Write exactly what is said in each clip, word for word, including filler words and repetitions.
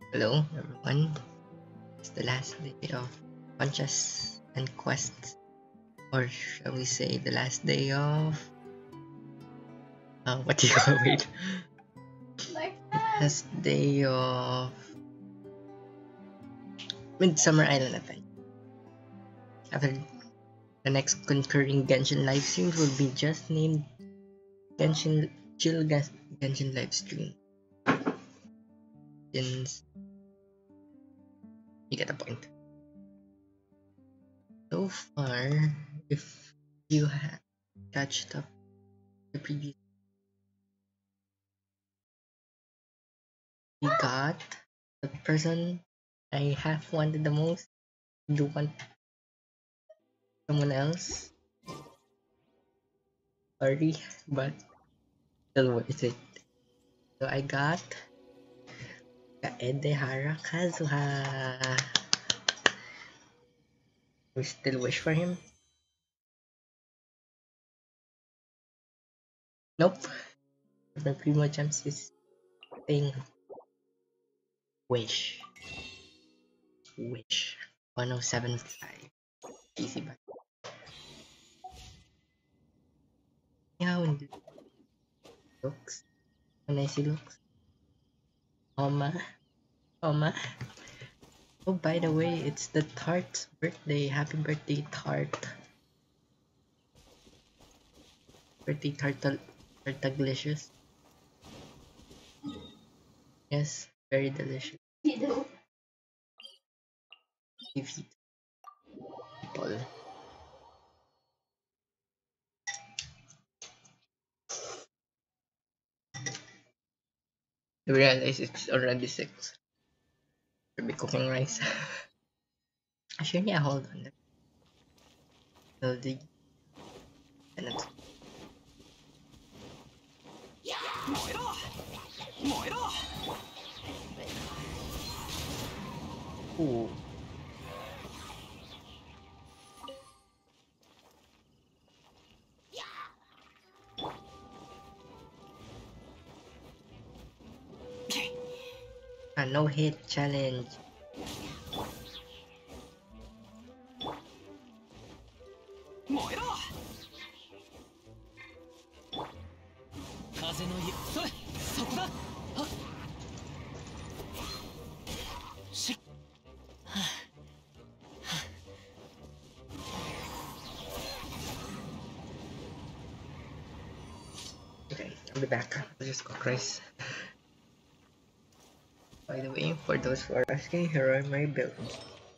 Hello, everyone. It's the last day of punches and quests, or shall we say, the last day of uh, what do you call it? Like Last day of Midsummer Island event. After the next concurring Genshin live streams will be just named Genshin Chill Genshin live stream. Since you get the point. So far, if you have catched up the previous, we got the person I have wanted the most. Do want someone else? Sorry, but still worth it. So I got Kaedehara Kazuha. We still wish for him? Nope. The Primo Champs is saying wish. Wish. one oh seven five. Easy but yeah, when it looks. When I see looks. Oma. Oma. Oh, by the way, it's the Tart's birthday. Happy birthday, Tart. Birthday Tartal Tartaglicious. Yes, very delicious. you know. If you people. You realize it's already six. Should be cooking rice. Actually, yeah, hold on. So the and it's ooh. A no hit challenge. Okay, I'll be back. I'll just cook rice. By the way, for those who are asking, here are my builds.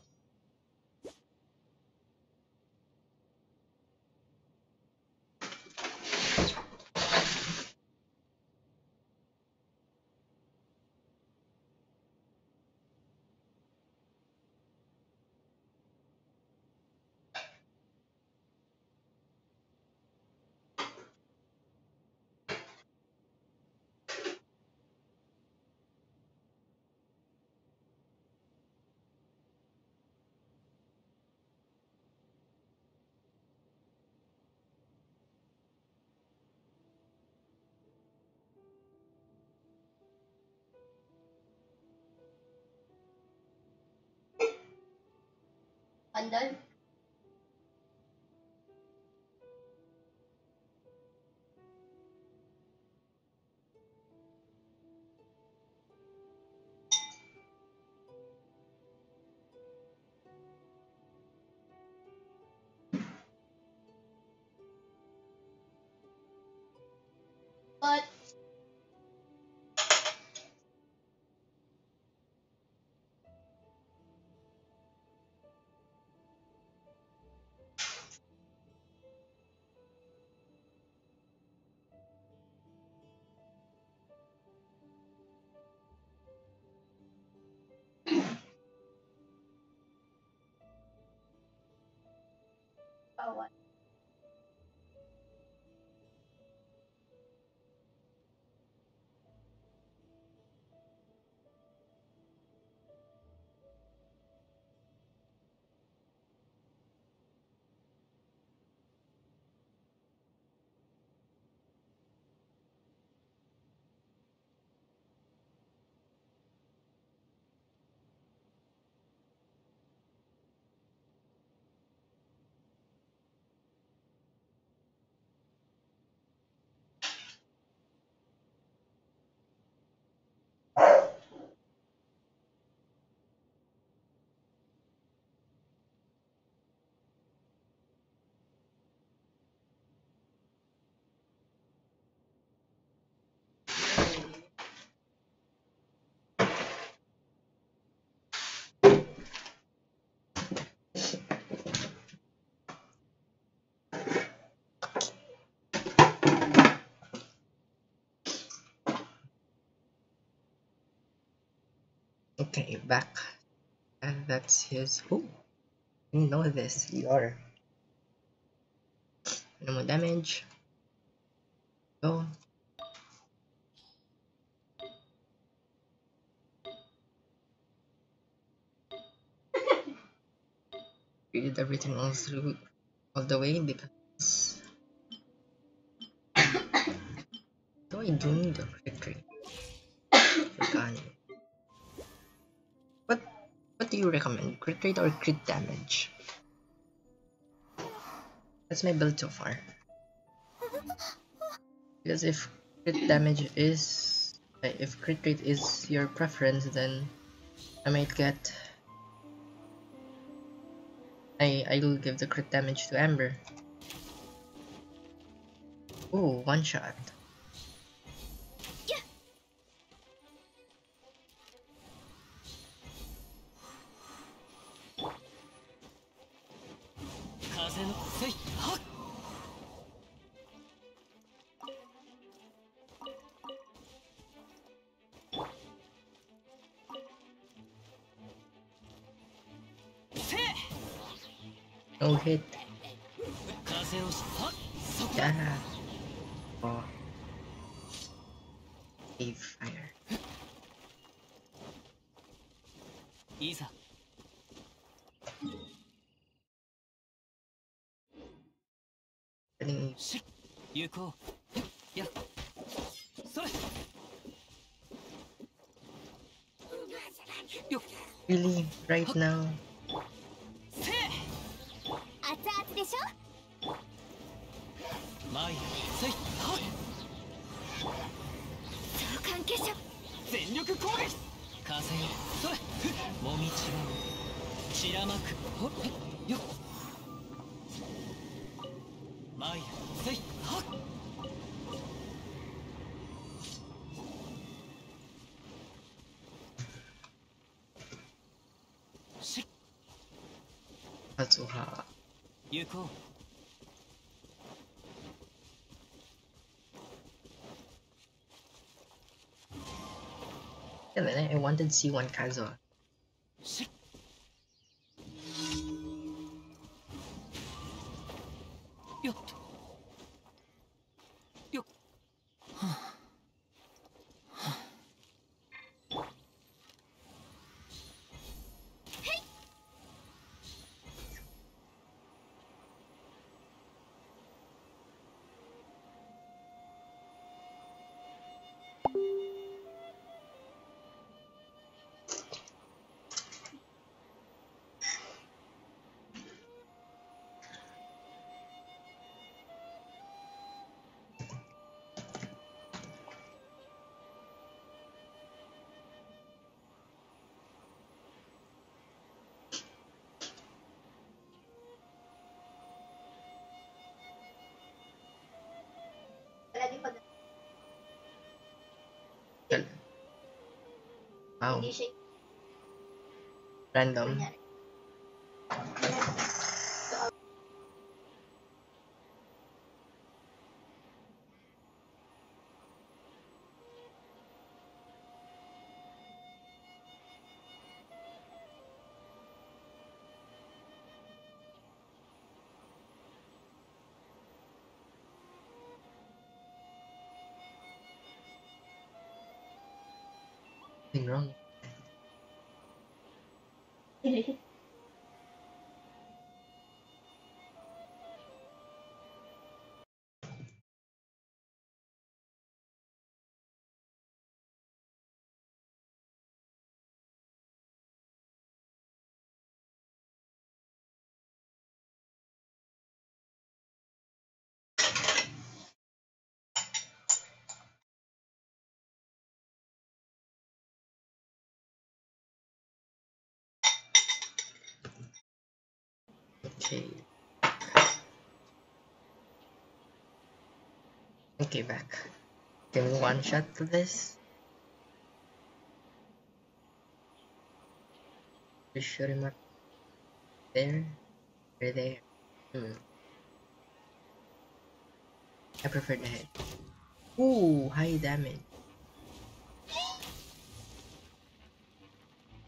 Andal. But oh, what? Okay, back. And that's his. Oh, you know this. You are. No more damage. Go. We did everything all through, all the way because. Do I do need a crit rate? Forgot. What What do you recommend? Crit rate or crit damage? That's my build so far. Because if crit damage is, uh, if crit rate is your preference, then I might get. I I'll give the crit damage to Amber. Ooh, one shot. No hit. Yeah. Oh. Save fire. Getting really right now. 熱々でしょ召喚結社全力攻撃風よそれもみちばう散らまくほっよっマイルせいはっ Kazuha. 行こう Yeah, then I wanted C one Kazuha. Wow. Random. Nothing wrong. Okay. Okay, back. Can we one shot to this? We shoot him up there. Or there. Hmm. I prefer the head. Ooh, high damage.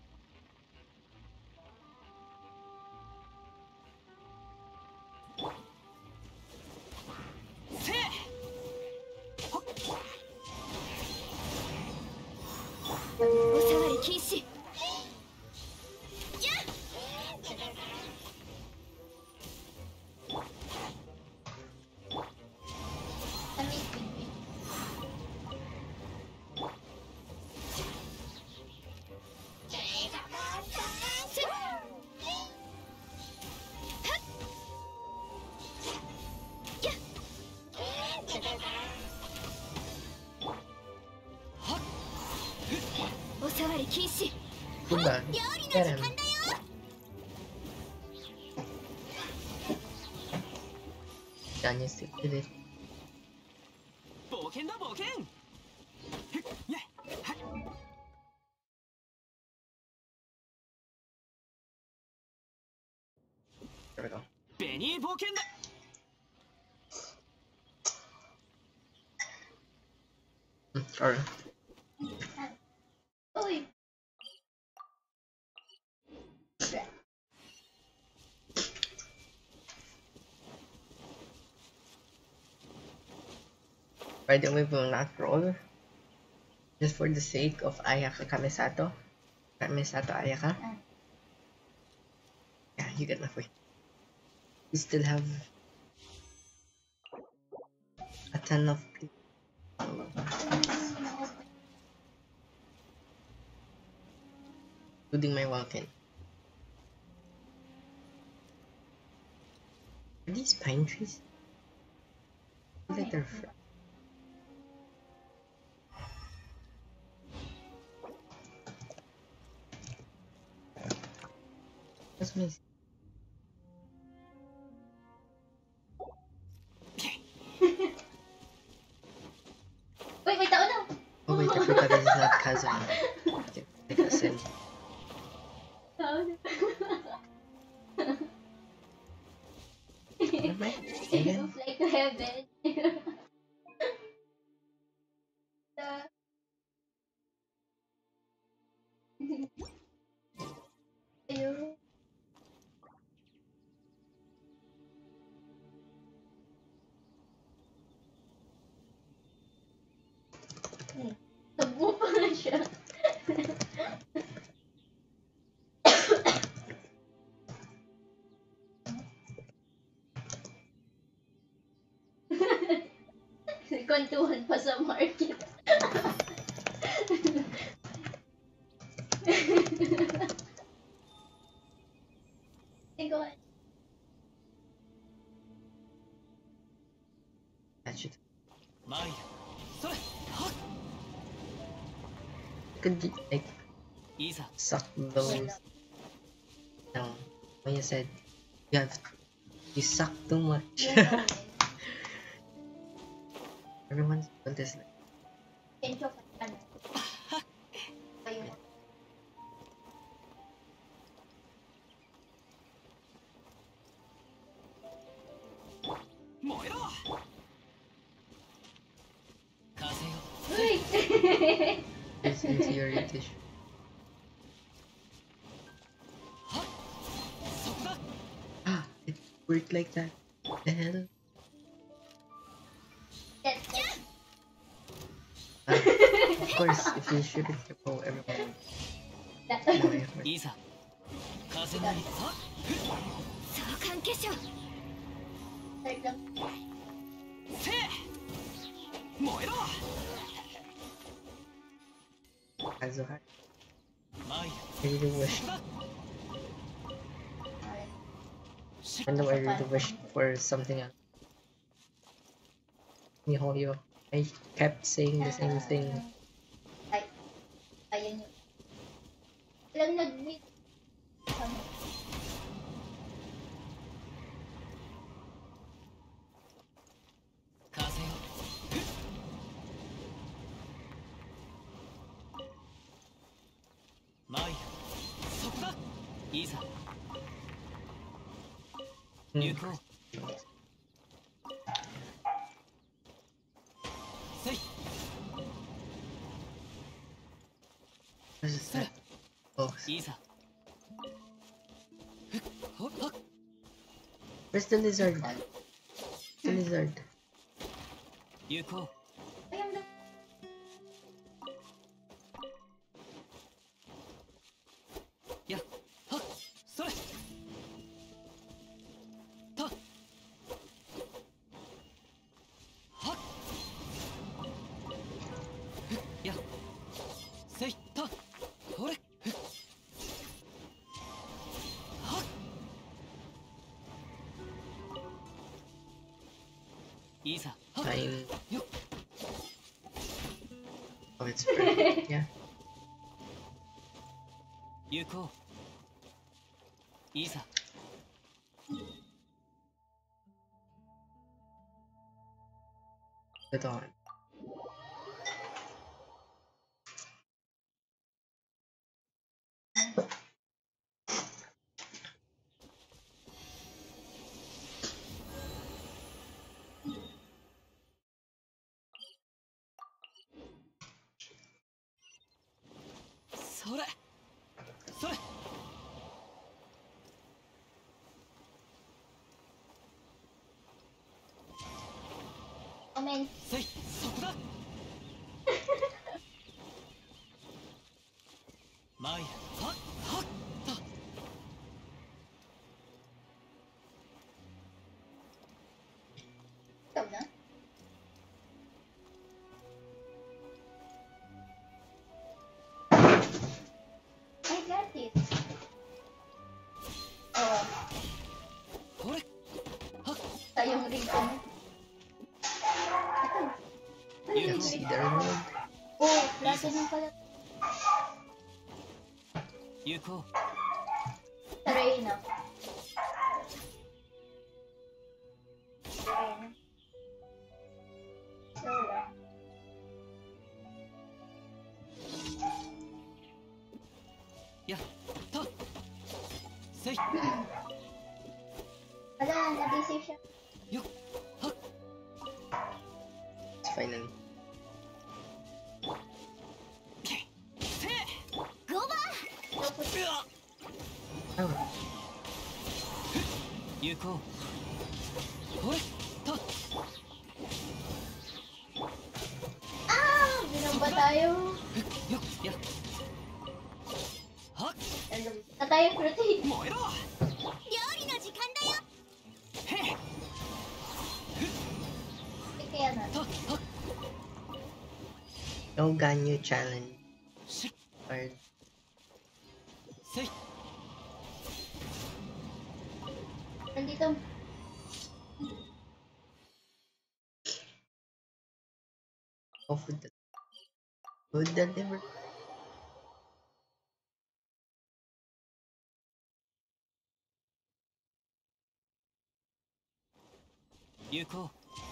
触り禁止。 Hold on. 料理 Get の him. 時間だよ。 Done, you still did it. 冒険だ冒険。ふっやっはっ There we go. ベニー冒険だ。 Mm, Or Uy. by the way, we will not roll. Just for the sake of Ayaka Kamisato. Kamisato Ayaka. Yeah, you get my point. We still have a ton of people. Including my walk-in. Are these pine trees? I feel like they're fr- What's my... Uy, may tao na. Oh wait, I forgot this is not Kazuma. Okay, I got sent. Tao na. What am I? Again? Fly to heaven. The- Ayun. Tabo pa nga siya. Kwentuhan pa sa market. Ikaw, That should... マイルそれはっ Could you, like, いざ suck those... No. When you said, you have... You suck too much. Everyone's doing this like... Kencho ka ano. Ayun. 燃えろ風よ Uy! It's into your tissue. はっそこだ Ah, it worked like that. The hell? That- that- Ah, of course, if you shoot it, you go everyone. that- No, I have いざ風のりはっ相関化粧。 Start lang. せえ燃えろ Kazuha. マイ I really wish. ルだ Even though I really wish for something else. Mihoyo. I kept saying the same thing. Ay, ayun yun. Ilang nag-meet. Ano? 風よ マイルそこだいざ Hmm. 行こうせい What is that? Oh, いざふっほっほっ where's the lizard? The lizard. 行こ Ayun lang. うやっはっそれとはっふっやっせいとほれふっはっいざはっ Fine. よっ Oh, it's perfect. Yeah. 行こう。いざ。 The dawn. それそれ。 ごめん。 せい、そこだ。マイラ、はっはっと。 Ikaw na? I got it. Oh, これ。はっ。 tayong ring ko. Ito. You Let's see the emerald. Oh, platinum pala. 行こ Sa Reyna. Reyna. So lang. う。やった。せい。 Wala, nag-save siya. よっ。はっ。 It's finally. せい。 ゴバうわ。 Oh, 行こう。これ。と。 Ah! Binomba tayo. よっ。や。はっ。 Nandun na tayo protein. 燃えろ。 料理の時間だよ。 へっ。 Kaya na. と。はっ。 no Ganyu challenge. し。 Card. せい。 Nandito. Oh, food. del- Food delivery. 行こ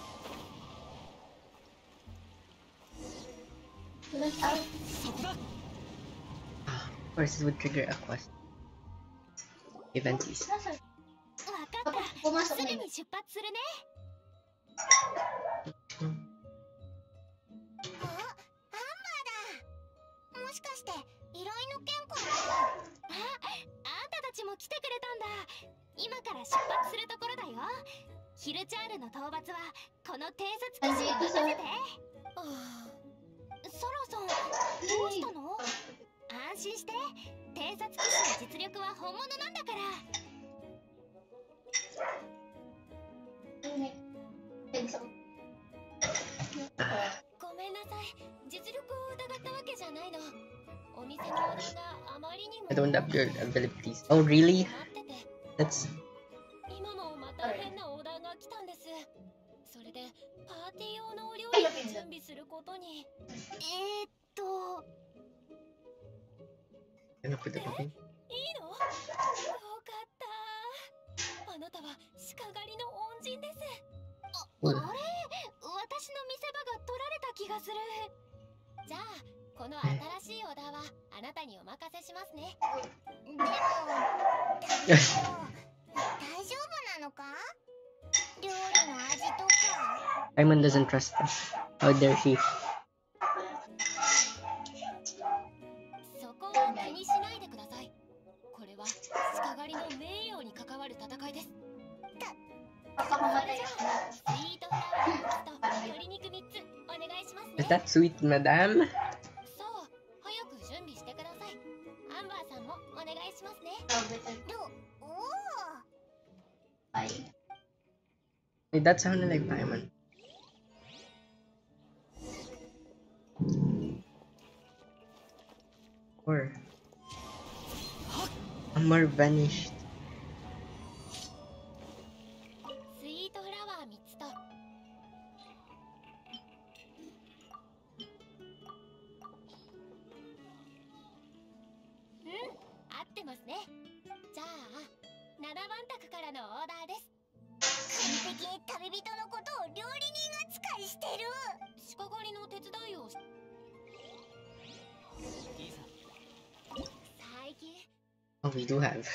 Tulas out. う。そこだ。 Ah, of course, it would trigger a quest. Event is. Nasa? わかっ Pumasok た。す na ぐ yun. に出発するね。 Hmm. あ、アンバーだ。もしかして依頼の件かな。あ、あんたたちも来てくれたんだ。今から出発するところだよ。ヒルチャールの討伐はこの偵察基地に任せて。ああ、ソロさん、どうしたの？安心して。偵察基地の実力は本物なんだから。 Thanks ako. ごめんなさい。実力を疑ったわけじゃないの。お店のオーダーがあまりにも I don't have your abilities. Oh, really? 待ってて。 That's 今もまた変なオーダーが来たんです。それでパーティー用のお料理を準備することに。えーっと、 gonna put it away. いいの？よかった。あなたは鹿狩りの恩人です。あ、 Oh, あれ？私の見せ場が取られた気がする。じゃあ、この新しいオーダーはあなたにお任せしますね。でも、大丈夫なのか？料理の味とか。 Simon doesn't trust them. How dare he? そこは気にしないでください。これは鹿狩りの名誉に関わる戦いです。 Papakamatay ス ako. イートフラワーみっつと鶏肉みっつお願いしますね。 Is that sweet, madam? さあ、早く準備してください。アンバーさんもお願いしますね。 Sabi ko, おお。 ay. Wait, that sounded like Paimon. Or Amar vanished. スイートフラワーみっつと。うん、あのオーダーです。完璧に旅人のことを料理人扱いしてる。鹿狩りの手伝いをしいざ最近 Oh, we do have.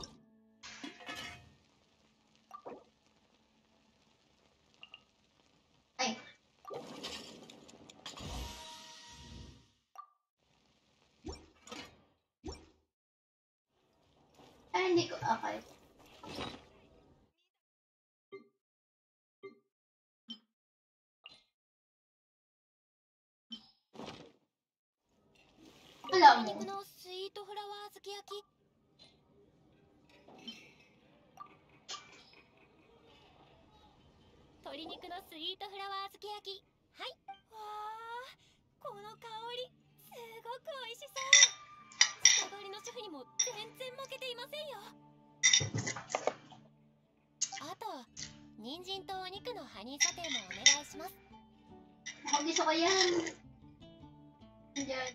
はい。あ、hindi ko. Okay. Alam 鶏 mo. 肉のスイートフラワー漬け焼き。鶏肉のスイートフラワー漬け焼き。はい。わあ、この香りすごく美味しそう。鹿狩りのシェフにも全然負けていませんよ。あと人参とお肉のハニーソテーもお願いします。 Ako gusto ko yan. Diyan.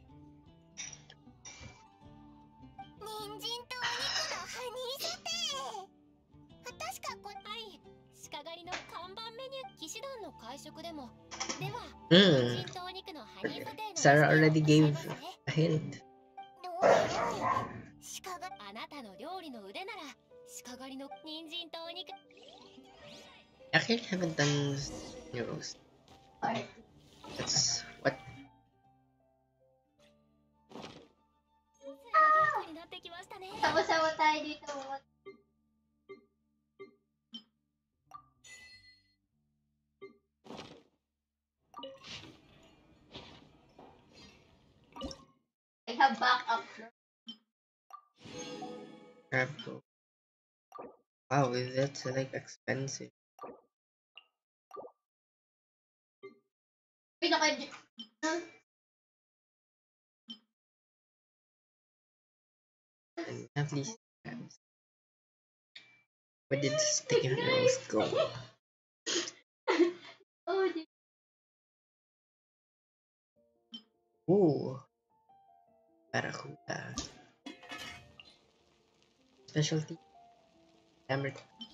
人参とお肉のハニーソテー。確かこはい、鹿狩りの看板メニュー。騎士団の会食でも。では、 Mm. 人参とお肉のハニーソテーの Sarah already レシピを gave 教えますね。 a hint. どうよ鹿があなたの料理の腕なら鹿狩りの人参とお肉。 Actually, I haven't done new roast. Alright. That's what. 賑やかになってきましたね。 Sama-sama tayo dito. I have backup. Crab go. Wow, is that uh, like expensive? Pinaka... Huh? And have these crabs. Where did the sticky roast go? Oh, di- Ooh. Barracuda. Specialty. Hammered.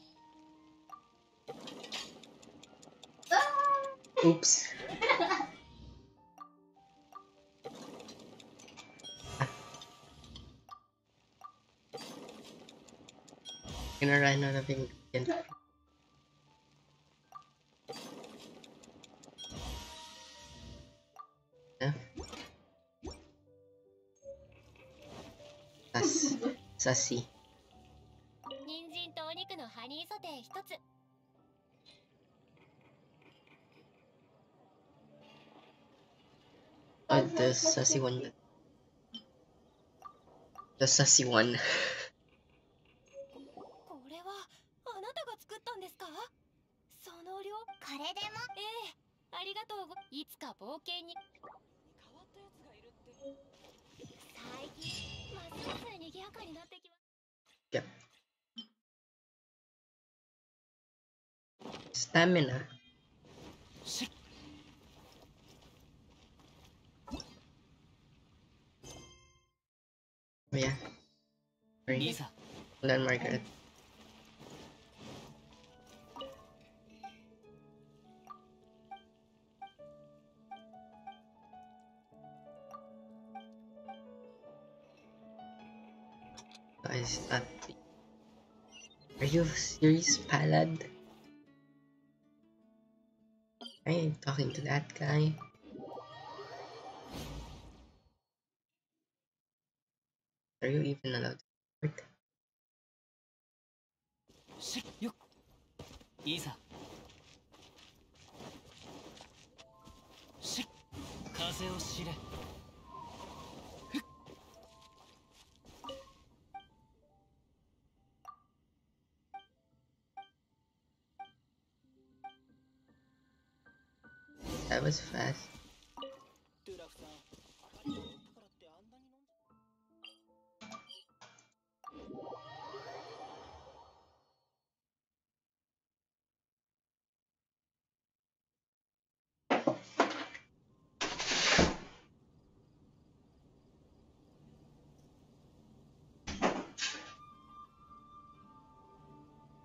Ah! Oops. Gonna run out of ingredients. Yeah. Sas. Sassy. 人参とお肉のハニーソテー一つ。 Oh, the sassy one. The sassy one. これはあなたが作ったんですか？その量。これでも。ええ、ありがとうご。いつか冒険に。変わったやつがいるって。最近ますます賑やかになってきま。 Yep. Stamina. し Oh, yeah. い Sorry. ざ Hold on, Margaret. Guys, that. Are you serious, Palad? I ain't talking to that guy. Are you even allowed to record? しよっいざし風を知れ That was fast. ドゥラフさん明かりがつったからってあんなに飲んで Ano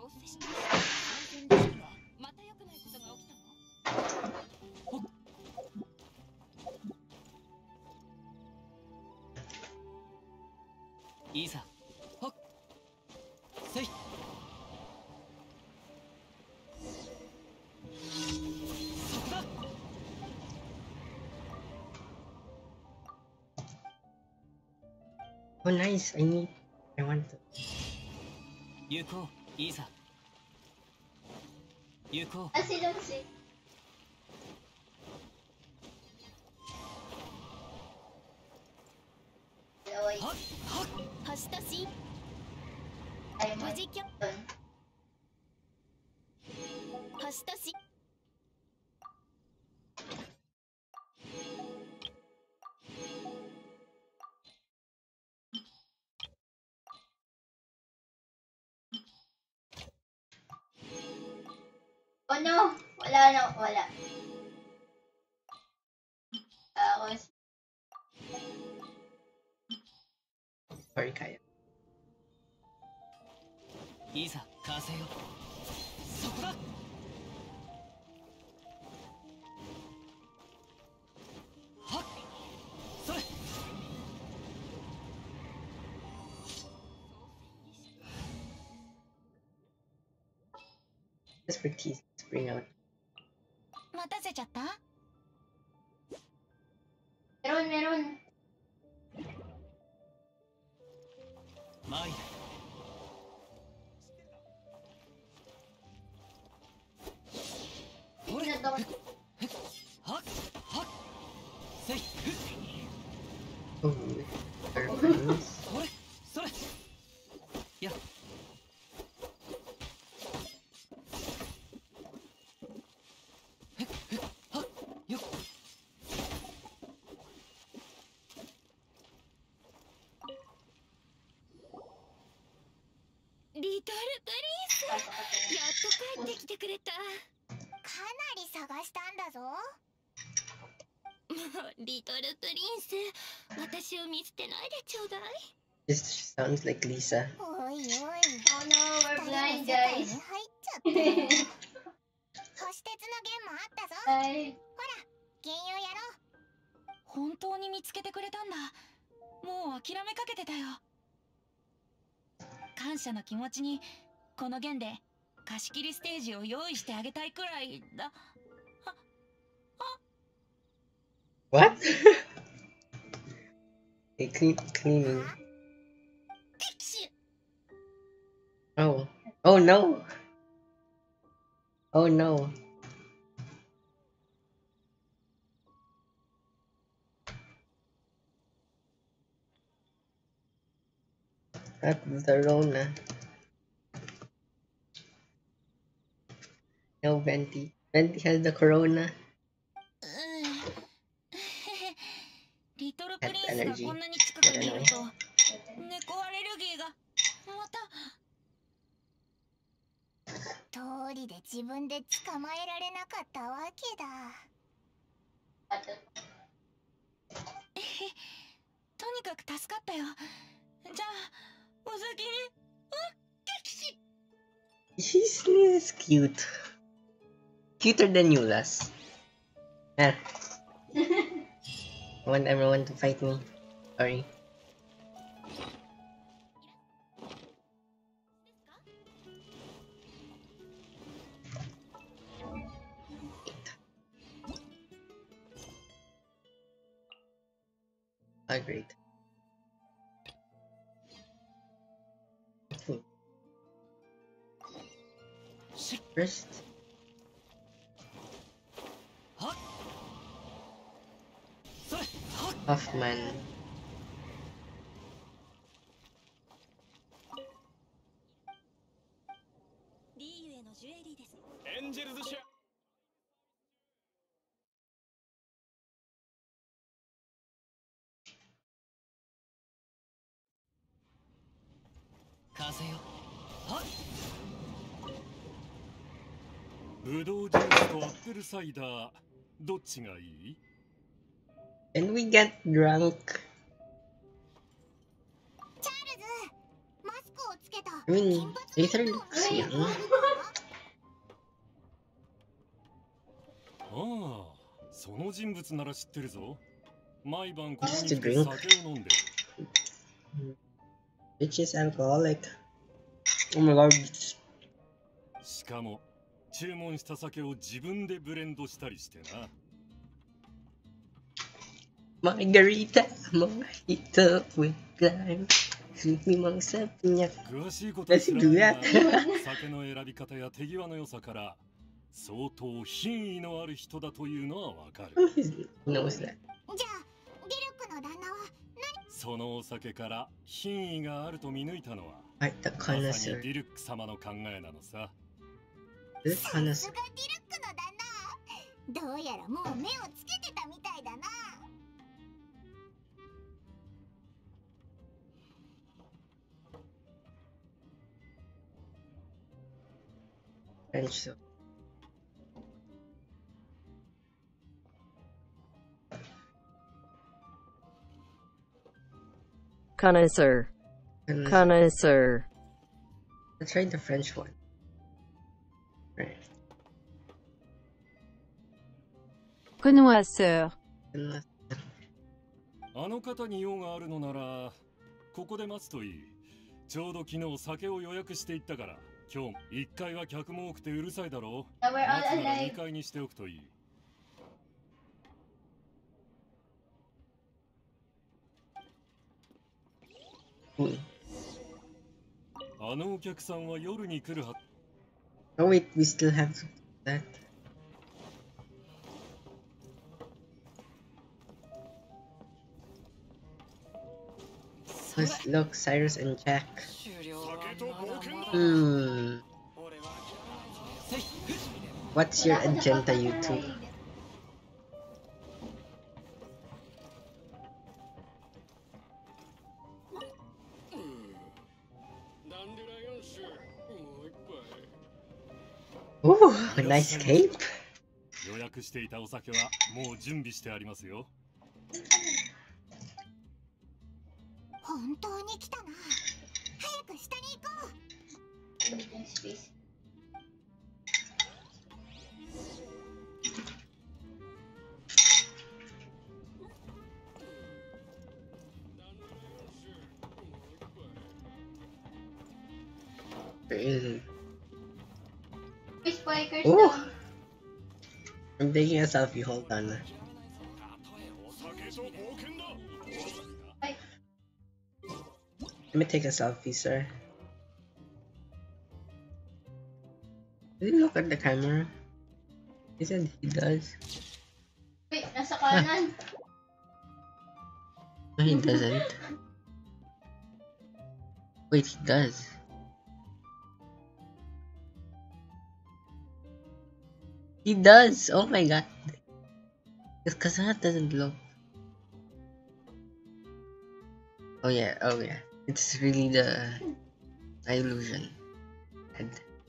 また良くないことが起きたの？ いざはっせい。そこだ。 Oh, nice. I need. I want to. 行こう。いざ行こう。 Ah, si Lucy. はっはっ。 星とし Ay, 無 mo. 事きょ星とし Oh no! Wala na, wala. Tapos, Sorry, Kaya. いざ風よ。そこだ。はっそれ。 Just for teasing. Bring out. 待たせちゃった？ meron, meron. マイル。 Hindi na daw. はっはっせい。 Oh, turbines. それそれ。や。へっへっはっよっ。 リトルプリンス、やっと帰ってきてくれた。かなり探したんだぞ。もうリトルプリンス、私を見捨てないでちょうだい。 This sounds like Lisa. おいおい、 Oh no, we're 大 blind, の世界に guys. 入っちゃったよ。星鉄の弦もあったぞ。 Ay, 原油やろう。本当に見つけてくれたんだ。もう諦めかけてたよ。感謝の気持ちにこの弦で貸し切りステージを用意してあげたいくらいだ。 What? They clean cleaning. 敵手 Oh. Oh no. Oh no. Not the Rona. No, Venti. Venti has the Corona. リトルプリンスがこんなに近くにいると猫アレルギーがまた。通りで自分で捕まえられなかったわけだ。 ato. とにかく助かったよ。じゃあお先に。あ、敵士。 She's is cute. Cuter than you, Las. Ah. I want everyone to fight me. Sorry. Ah, great. Hmm. First, はっそれはっ。 Hoffman. リーユへのジュエリーです。 エンジェルズシャ。風よ。はっ。 ブドウジュースとアップルサイダー、どっちがいい？ Can we get drunk? チャールズ、マスクをつけた。 I mean, Aether looks young. ああ、その人物なら知ってるぞ。毎晩ここに Just 来 a て drink. 酒を飲んでる。 Which is alcoholic. Oh my god. しかも注文した酒を自分でブレンドしたりしてな。 Margarita, mojito with lime. Limang sa piña. 詳しいことは知らないが、酒の選び方や手際の良さから相当品位のある人だというのはわかる。 He knows that. じゃあディルクの旦那はそのお酒から品位があると見抜いたのは Art the まさに connoisseur. ディルック様の考えなのさ。 The さすが connoisseur. ディルクの旦那。どうやらもう目をつけてたみたいだな。 French so. Connoisseur. Connoisseur. Connoisseur. Let's try the French one. Right. Connoisseur. Connoisseur. あの方に用があるのならここで待つといい。ちょうど昨日酒を予約していったから、今日いっかいは客も多くてうるさいだろう。 Now we're 待 all つならに alive. かいにしておくといい。 Cool. あのお客さんは夜に来るは。 Oh wait, we still have that. Let's look, Cyrus and Jack. 終了はまだまだ。 Hmm. 俺は諦めないぞ。 What's your agenda, you two? ダンデライオン酒もう一杯。 Ooh, nice cape. 予約していたお酒はもう準備してありますよ。 本当に来たな。早く下に行こう。 Meeting space. Really? Fish bikers Ooh. down. I'm taking a selfie, hold on. たとえお酒と冒険だ。 Let me take a selfie, sir. Did he look at the camera? He said he does. Wait, nasa kanan. No, he doesn't. Wait, he does. He does! Oh my god. Because Kazat doesn't look. Oh yeah, oh yeah. It's really the illusion. Head.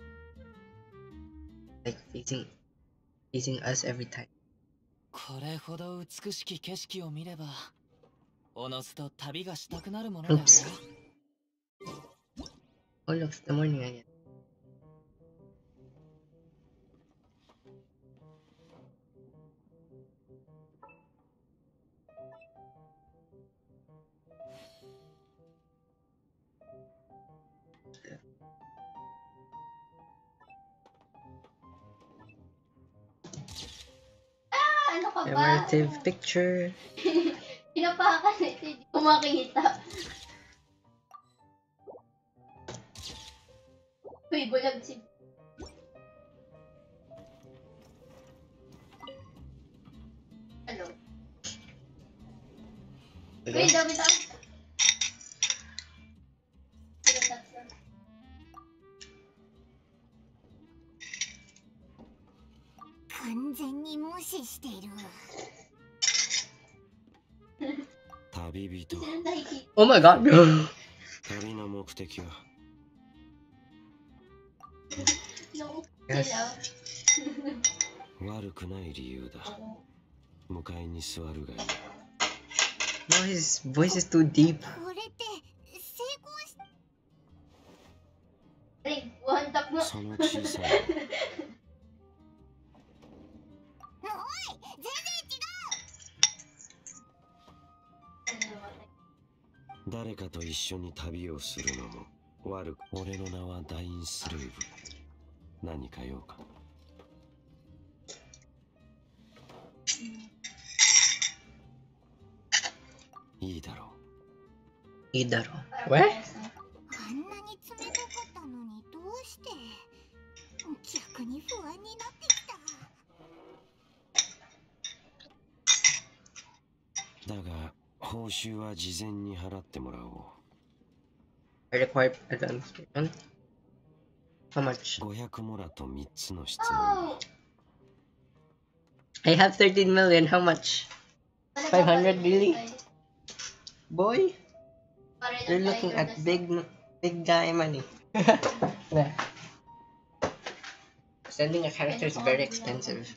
Like facing facing us every time. これほど美しき景色を見れば、おのずと旅がしたくなるものだよ。 Oops. Oh look, it's the morning again. Ah, ano ka ba? Commemorative picture. Pinapakan ito, hindi ko makita. Uy, bulag si... Ano? Uy, dami tayo. Pinatapos. 完全に無視している。 旅人。 Sino nakikita? Oh my god. 旅の目的は Yung Yes. sila. 悪くない理由だ。向かいに座るがいい。 No, his voice is too deep. これって成功し Galing, one tap mo. その小さいおい全然誰かと一緒に旅をするのも悪く。俺の名はダインスレーブ。何か用か。いいだろう。 いいだろう。 違う。 What? あんなに冷たかったのにどうして逆に不安になってきた。 だが報酬は事前に払ってもらおう。 I require advance payment. How much? ごひゃくモラとみっつの質問だ。 I have thirteen million. How much? five hundred really? Boy, you're looking at big, big guy money. Nah. Sending a character is very expensive.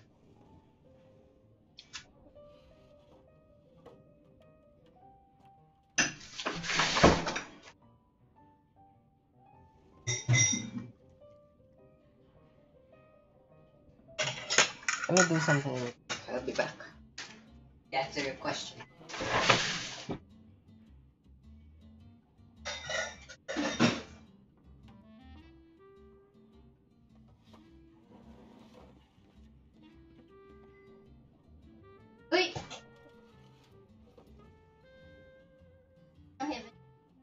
Let me do something. I'll be back. To answer your question. Uy! Okay.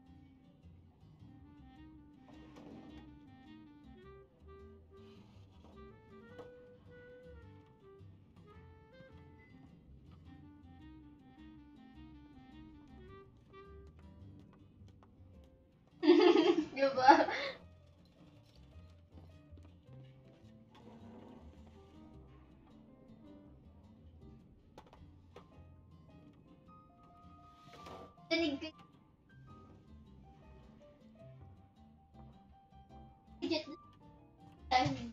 Diba? Dinig ka. Legit na. Timing.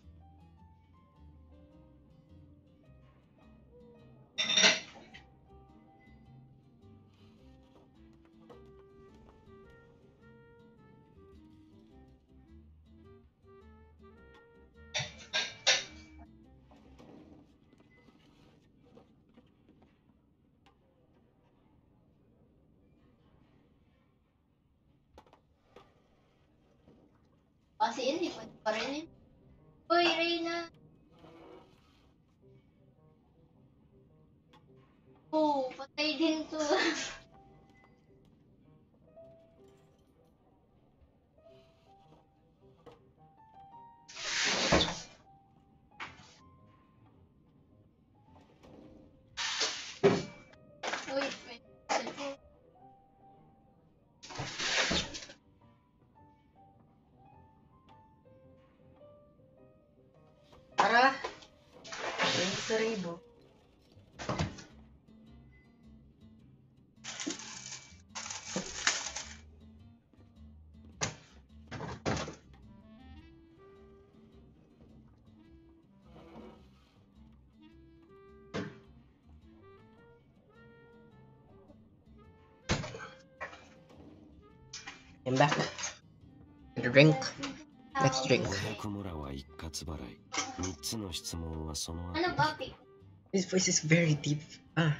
Kasi hindi pa pa rin eh. Uy, Reyna! Oh, patay din to. Uy, wait. Cellphone. Tara! Ayun sa Rebo. I'm back. Get a drink. Let's drink. ごひゃくモラは一括払い。みっつの質問はその後。 Ano ba, Pick? His voice is very deep. Ah.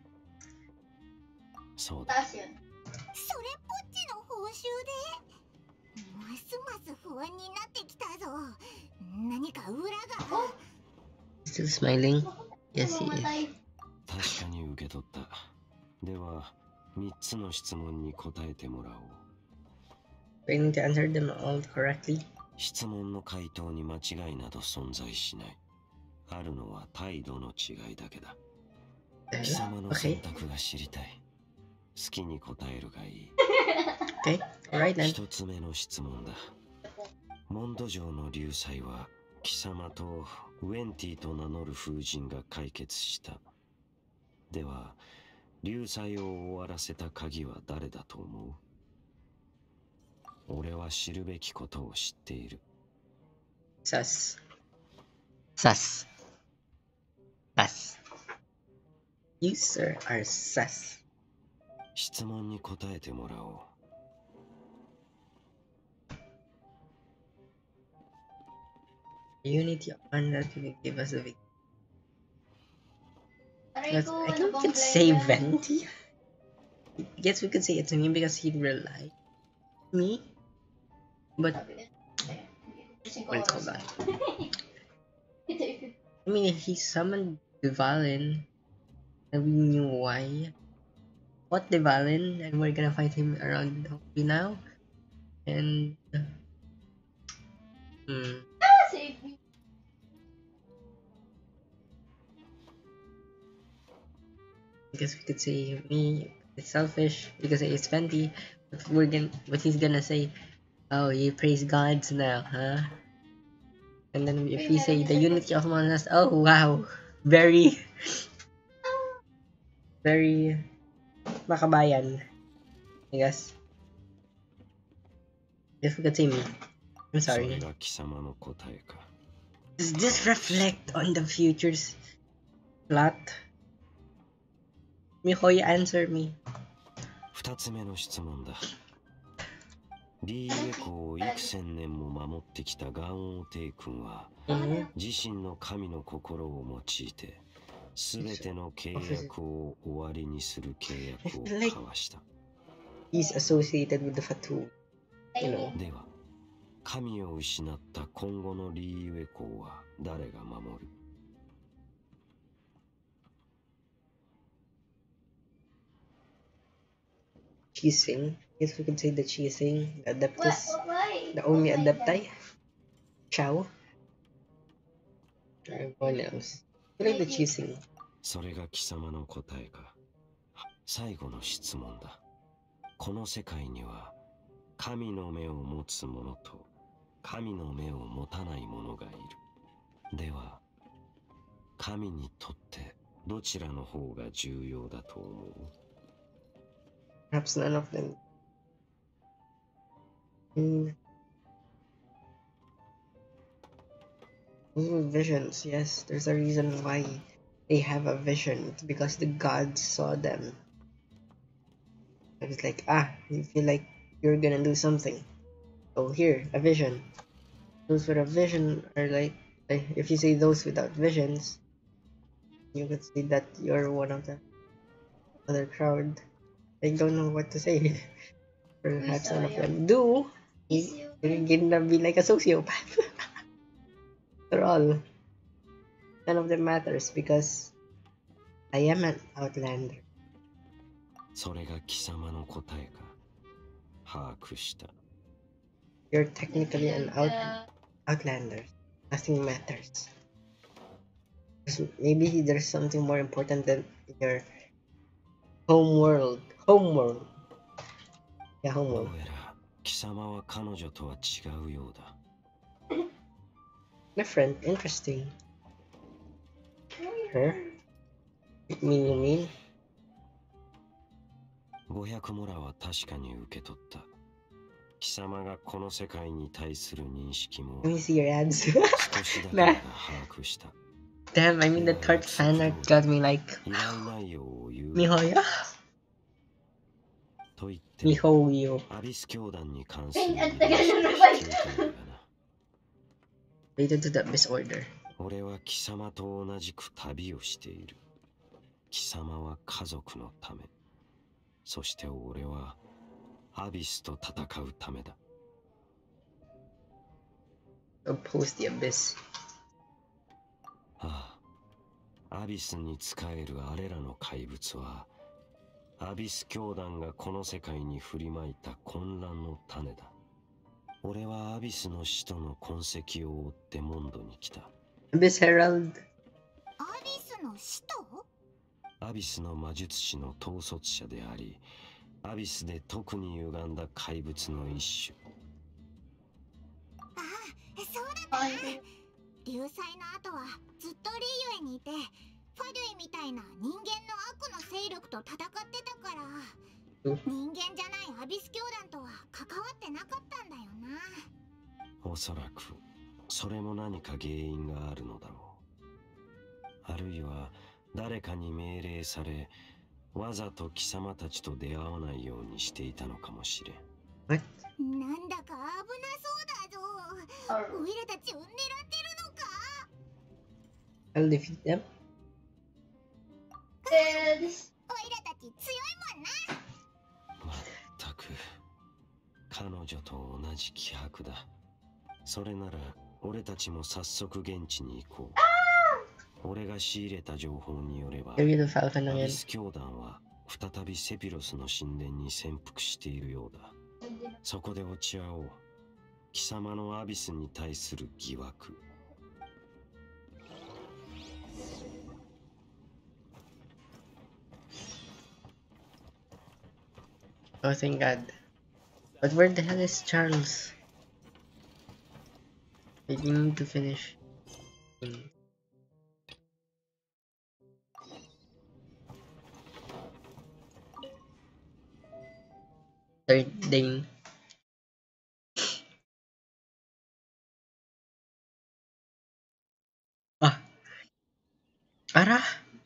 そうだ。 Taas yun. それっぽっちの報酬でますます不安になってきたぞ。何か裏が。 Still smiling? Yes, he is. Mamatay. 確かに受け取った。ではみっつの質問に答えてもらおう。 We need to answer them all correctly. 質問の回答に間違いなど存在しない。あるのは態度の違いだけだ。貴様の選 Okay. 択が知りたい。好きに答えるがいい。 Okay. Alright then. 一つ目の質問だ。モンド城の流祭は貴様とウェンティと名乗る風神が解決した。では流祭を終わらせた鍵は誰だと思う？俺は知るべきことを知っている。 Sus. Sus. Sus. You, sir, are sus. 質問に答えてもらおう。 The unity of one that could give us a victory. Yes, I think we could say Venti. I guess we could say it's me because he'd rely on me. But wait, hold on. I mean, if he summoned Dvalin, and we knew why. What Dvalin, and we're gonna fight him around Hopi now. And hmm. I guess we could say me it's selfish because it's Venti, but we're gonna but he's gonna say, oh, you praise gods now, huh? And then if we say the unity of Monas, oh wow, very very makabayan, I guess. If we could say me. I'm sorry. Does this reflect on the future's plot? Mihoy, answer me. 二つ目の質問だ。リーウェコを幾千年も守ってきたガンオーテイ君は、自身の神の心を用いて、すべての契約を終わりにする契約を交わした。 He's associated with the Fatu, you know. では、神を失った今後のリーウェコは誰が守る ？Chising. Yes, we could say the Chising, the Adeptus, the Omi Adepti, Chow. Everyone else. I like the Chising. それが貴様の答えか。最後の質問だ。この世界には神の目を持つ者と神の目を持たない者がいる。では、神にとってどちらの方が重要だと思う ？Perhaps none of them. Mm. Ooh, visions, yes. There's a reason why they have a vision. It's because the gods saw them. It's like, ah, you feel like you're gonna do something. Oh, here, a vision. Those with a vision are like, like if you say those without visions, you could say that you're one of the other crowd. I don't know what to say. Perhaps none of them do. You're gonna be like a sociopath. After all, none of them matters because I am an outlander. それが貴様の答えか。把握した。 You're technically an out outlander. Nothing matters. Maybe there's something more important than your home world. Home world. Yeah, home world. どうやら貴様は彼女とは違うようだ。 Different, interesting. Her? You mean you mean? ごひゃくモラは確かに受け取った。貴様がこの世界に対する認識も Let me see your ads. 少しだけが把握した。 Damn, I mean the Tart fan art got me like 依頼内容を言う。 Mihoyo? と言って Mihoyo. アビス教団に関する Related to the Abyss Order. 俺は貴様と同じく旅をしている。貴様は家族のため。そして俺はアビスと戦うためだ。 Oppose the Abyss. ああ、アビスに仕えるあれらの怪物は、アビス教団がこの世界に振りまいた混乱の種だ。俺はアビスの使徒の痕跡を追ってモンドに来た。 Abyss Herald. アビスの使徒？ アビスの魔術師の統率者であり、アビスで特に歪んだ怪物の一種。 ああ、そうだったな。流祭の後はずっとリーユエにいて、ファデュイみたいな人間の悪の勢力と戦ってたから、人間じゃないアビス教団とは関わってなかったんだよな。 おそらくそれも何か原因があるのだろう。あるいは誰かに命令され、わざと貴様たちと出会わないようにしていたのかもしれん。 What? なんだか危なそうだぞ。オイラたちを狙ってるのか。 I'll defeat them. えーですオイラたち強いもんな。 まったく彼女と同じ気迫だ。それなら俺たちも早速現地に行こう。俺が仕入れた情報によれば、 Maybe the Falcon ア again. ビス教団は再びセピロスの神殿に潜伏しているようだ。そこで落ち合おう。貴様のアビスに対する疑惑。 Oh, thank God. But where the hell is Charles? Wait, we need to finish. Hmm. Third Dane. Ah. Ara?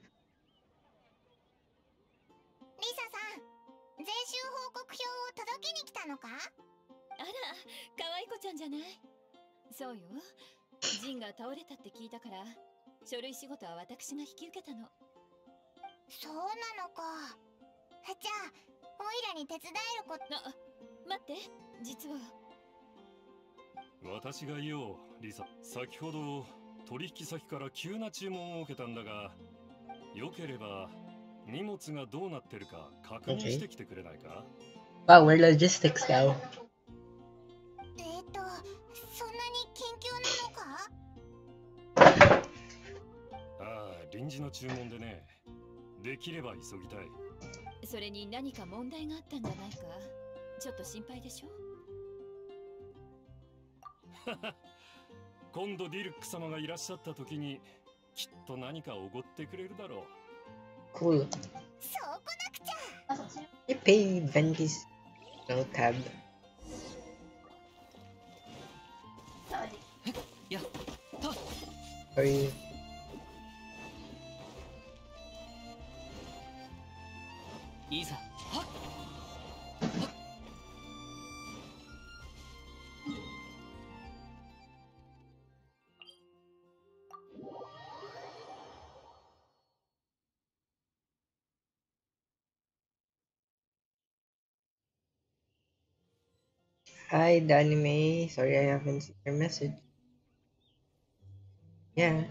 リサさん、全集報告表を届けに来たのか？ あら、可愛い子ちゃんじゃない。そうよ。ジンが倒れたって聞いたから、書類仕事は私が引き受けたの。 そうなのか。じゃあ、オイラに手伝えること。 あ、待って、実は。 私が言おう、リサ。先ほど取引先から急な注文を受けたんだが、よければ荷物がどうなってるか確認してきてくれないか？ Wow, we're logistics now. えーと、そんなに緊急なのか？ ああ、臨時の注文でね。できれば急ぎたい。 それに何か問題があったんじゃないか。ちょっと心配でしょ。 今度ディルック様がいらっしゃった時にきっと何かおごってくれるだろう。 Cool. そうこなくちゃ。 あ、そっち I pay Vendy's no tab. やった。 Are you? いざ。はっ。 Hi, Danime. Sorry I haven't seen your message. Yeah.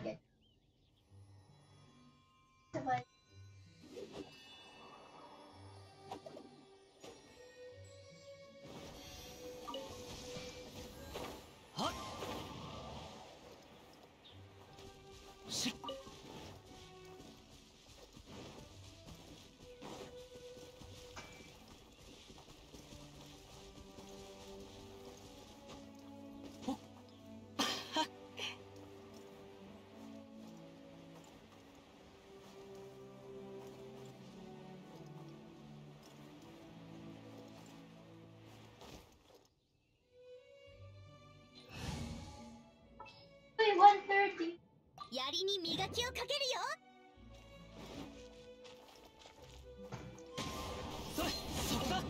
はっ。しっ。 one thirty。 槍に磨きをかけるよ。 それ、そこだ。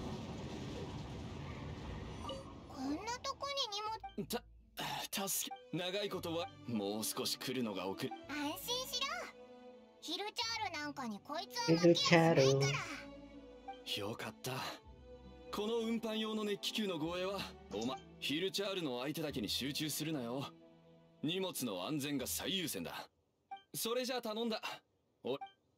こんなとこに荷物。 た、助け。長いことはもう少し来るのが遅れ。 安心しろ。ヒルチャールなんかにこいつは負けやしないから。 よかった。この運搬用の熱気球の護衛はおまヒルチャールの相手だけに集中するなよ。荷物の安全が最優先だ。それじゃあ頼んだ。お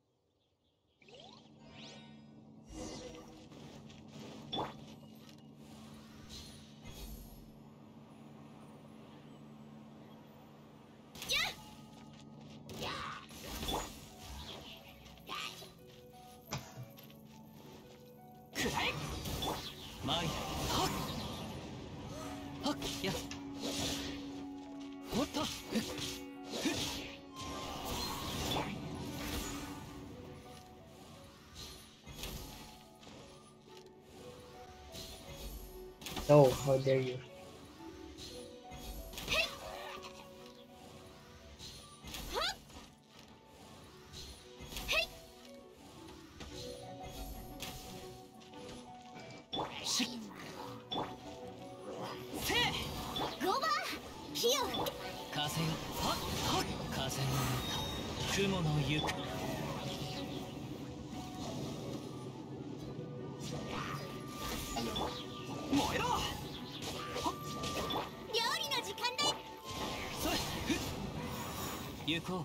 くらえ。前はっはっやおっと。 No, how dare you? 雲の行く燃えろ。 料理の時間だ。 それ行こう。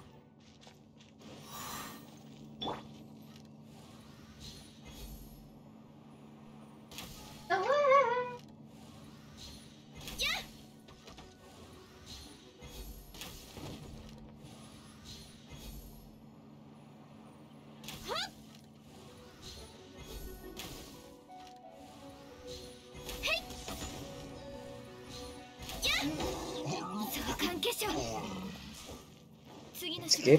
Skip.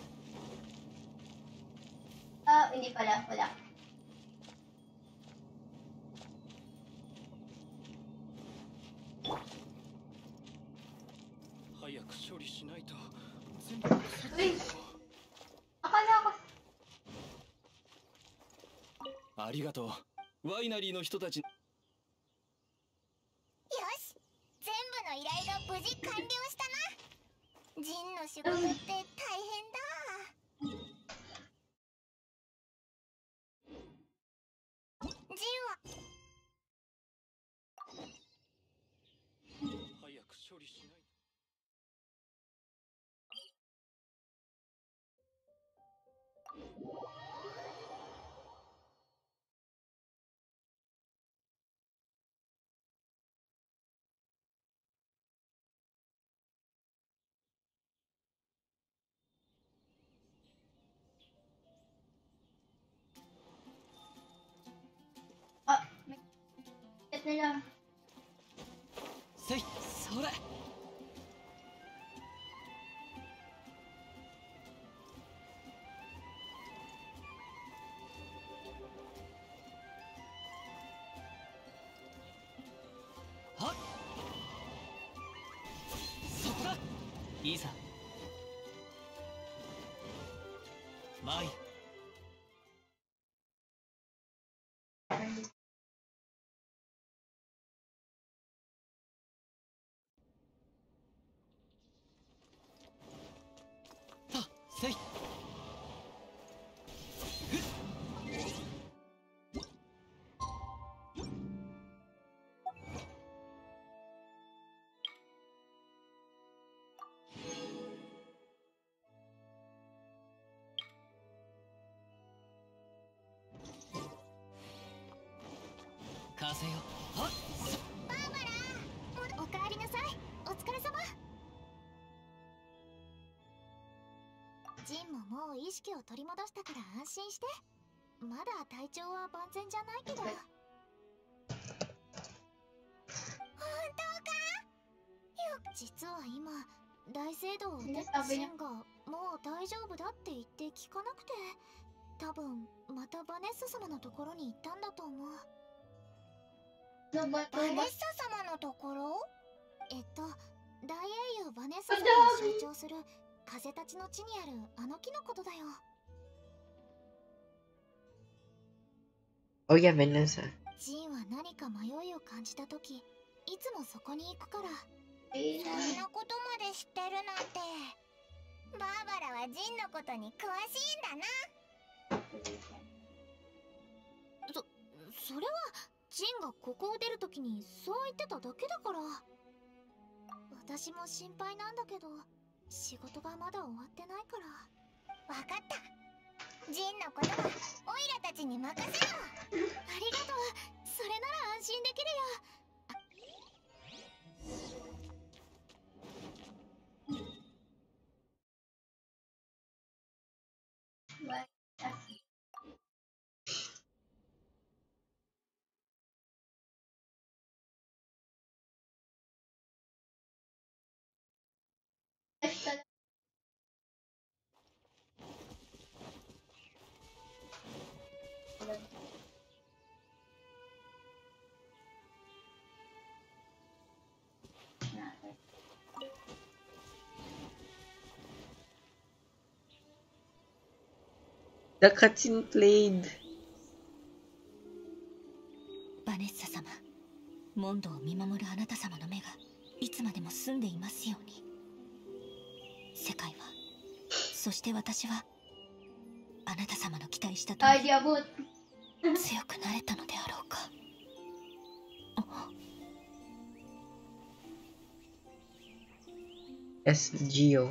Ah, hindi pala. Wala. Uy! Akala ko. ありがとう。ワイナリーの人たち。 よし、全部の依頼が無事完了したな。ジンの仕事って大変だ。ジンは早く処理しない。 Ah, may chat na lang. せい、それ。はっ。そこだ。いいさ。マイ。せい。風よ。はっ。 バーバラ、おかえりなさい。お疲れ様。ジンももう意識を取り戻したから安心して。まだ体調は万全じゃないけど。本当か？よ、実は今大聖堂を出たジンがもう大丈夫だって言って聞かなくて、多分またバネッサ様のところに行ったんだと思う。バネッサ様のところ？えっと、大英雄バネッサ様を象徴する風たちの地にあるあの木のことだよ。 Oh yeah, Vanessa. ジンは何か迷いを感じたとき、いつもそこに行くから。そんなことまで知ってるなんて。バーバラはジンのことに詳しいんだな。そ、それはジンがここを出るときにそう言ってただけだから。私も心配なんだけど、仕事がまだ終わってないから。わかった。ジンのことはオイラたちに任せろ。ありがとう。それなら安心できるよ。 The cutscene played. バネッサ様、モンドを見守るあなた様の目がいつまでも澄んでいますように。世界はそして私はあなた様の期待したと Ay, di abot. 強くなれたのであろうか。 Yes, Gio.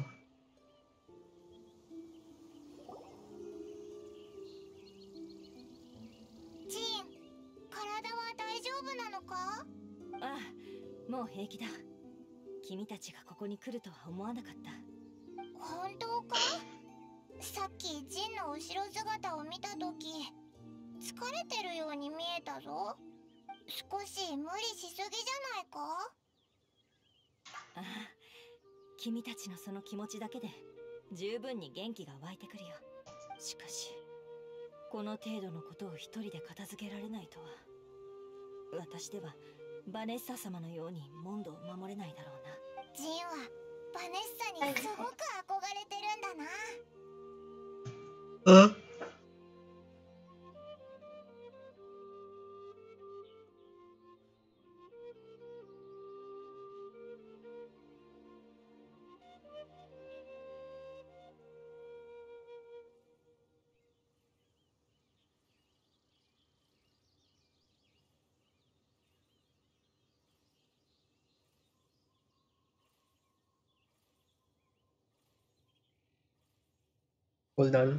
ジン、体は大丈夫なのか？ ああ、もう平気だ。君たちがここに来るとは思わなかった。 本当か？さっきジンの後ろ姿を見たとき、疲れてるように見えたぞ。少し無理しすぎじゃないか？ ああ、君たちのその気持ちだけで十分に元気が湧いてくるよ。しかしこの程度のことを一人で片付けられないとは。私ではバネッサ様のようにモンドを守れないだろうな。 ジンはバネッサにすごく憧れてるんだな。 Uh? Hold on.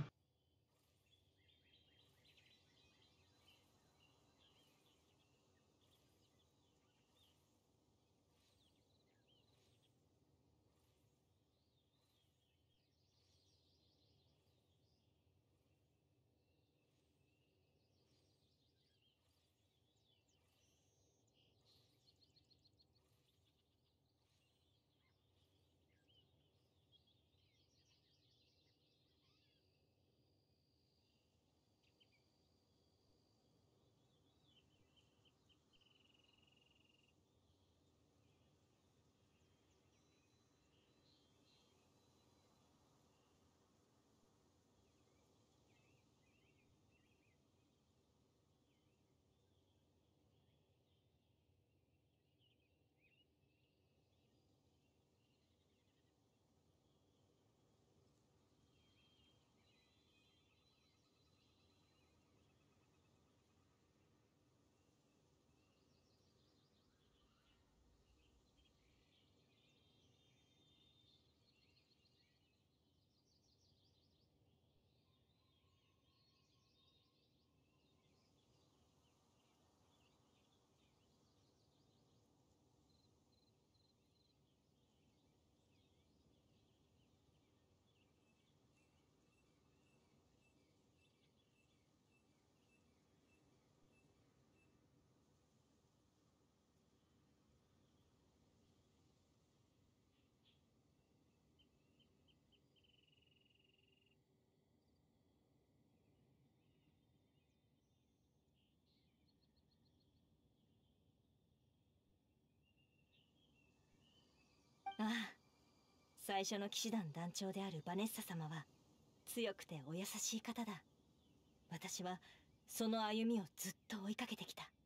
ああ、最初の騎士団団長であるバネッサ様は強くてお優しい方だ。私はその歩みをずっと追いかけてきた。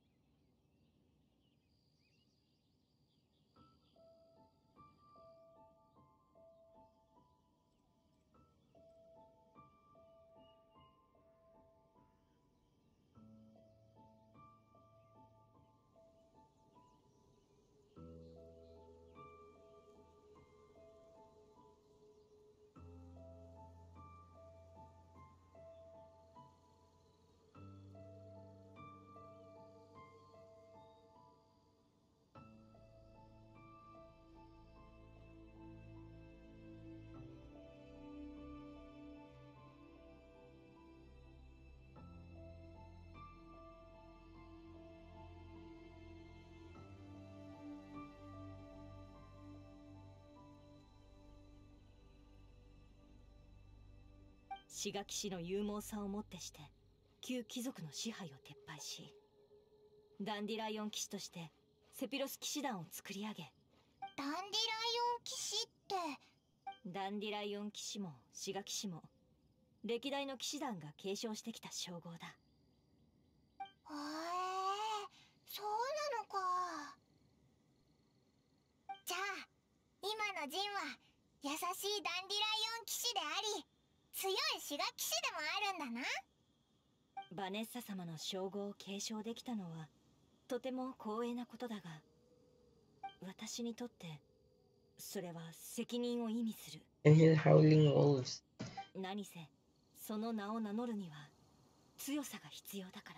志賀騎士の勇猛さをもってして旧貴族の支配を撤廃し、ダンディライオン騎士としてセピロス騎士団を作り上げ。 ダンディライオン騎士って？ ダンディライオン騎士も志賀騎士も歴代の騎士団が継承してきた称号だ。 へえ、そうなのか。じゃあ今のジンは優しいダンディライオン騎士であり、強いシガ騎士でもあるんだな。バネッサ様の称号を継承できたのはとても光栄なことだが、私にとってそれは責任を意味する。 And he's howling wolves. 何せその名を名乗るには強さが必要だから。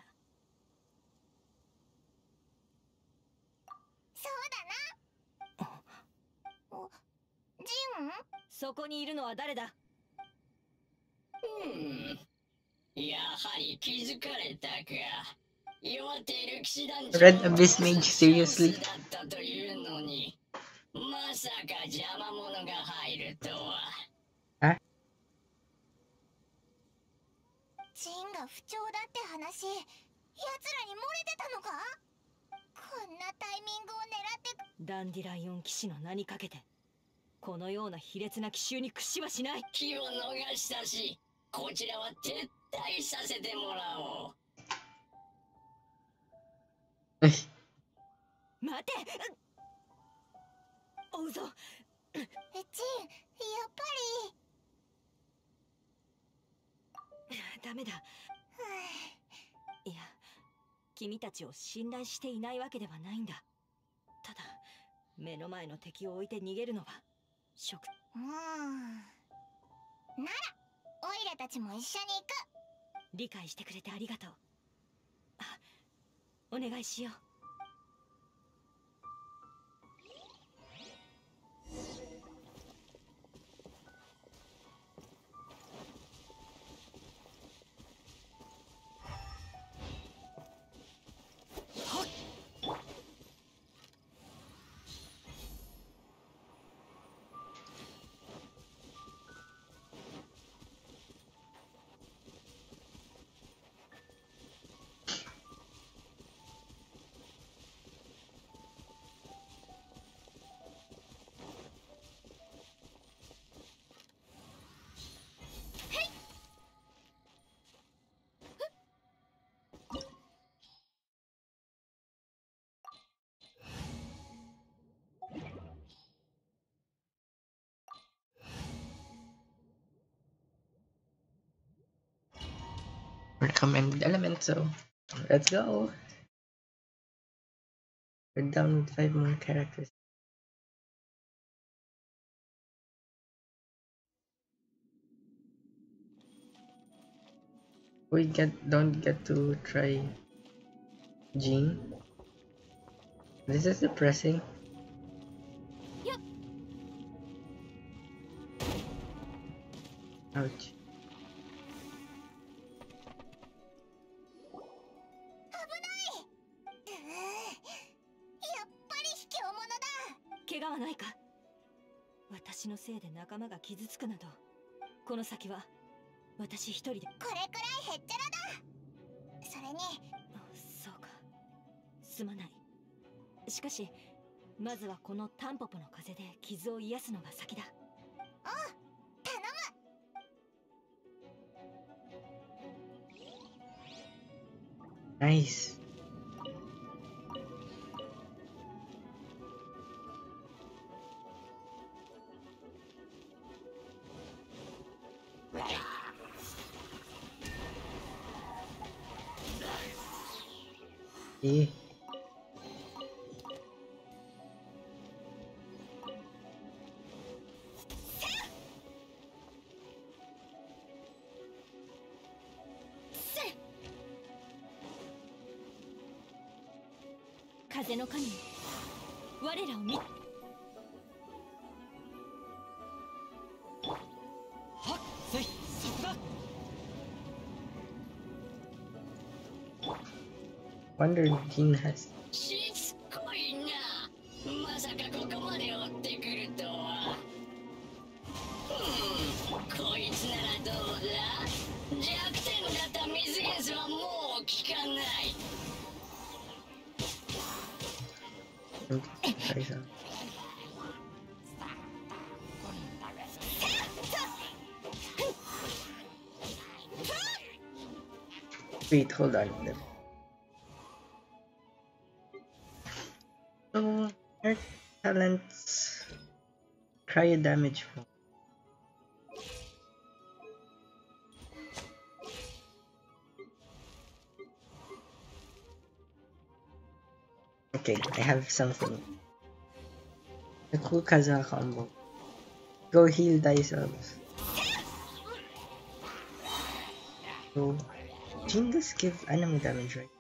そうだな。お、ジン？そこにいるのは誰だ？ うん。やはり気づかれたか。弱っている騎士団長 Red Abyss Mage, seriously? だったというのに、まさか邪魔者が入るとは。 あ？ ジンが不調だって話、奴らに漏れてたのか？こんなタイミングを狙って。ダンディライオン騎士の名にかけて、このような卑劣な奇襲に屈しはしない。 気を逃したし、こちらは撤退させてもらおう。 Ay, 待て！追うぞ。ジン、やっぱり。ダメだ。いや、君たちを信頼していないわけではないんだ。ただ、目の前の敵を置いて逃げるのは食。うーん。なら、オイラたちも一緒に行く。理解してくれてありがとう。あ、お願いしよう。 recommended element, so let's go. We're down with five more characters. We get don't get to try Jean. This is depressing. Yep. Ouch. 怪我はないか？私のせいで仲間が傷つくなど、この先は私一人で。これくらいへっちゃらだ。それに、そうか、すまない。しかしまずはこのタンポポの風で傷を癒すのが先だ。おう、頼む。Nice. Eh. 風の神、我らを見。はっ、 せい、そこだ。 Wonder Jean has. しつこいな。まさかここまで追ってくるとは。うん、こいつならどうだ？弱点だった水ゲスはもう効かない。 Try some. Wait, hold on. So, her talents, cryo damage. Okay, I have something. The cool Kaza combo. Go heal thyself. So, Jin does give animal damage, right?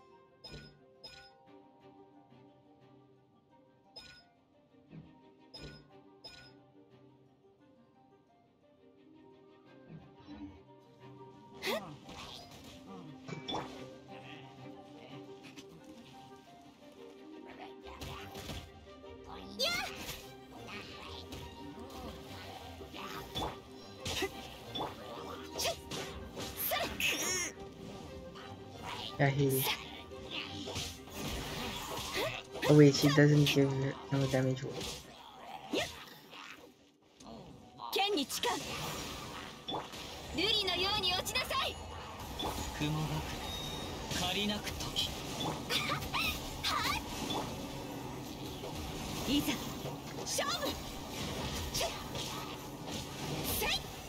Yeah, heal. Oh wait, she doesn't give no damage. 剣に誓う。瑠璃のように落ちなさい。 雲が借りなく時。 いざ勝負。せい。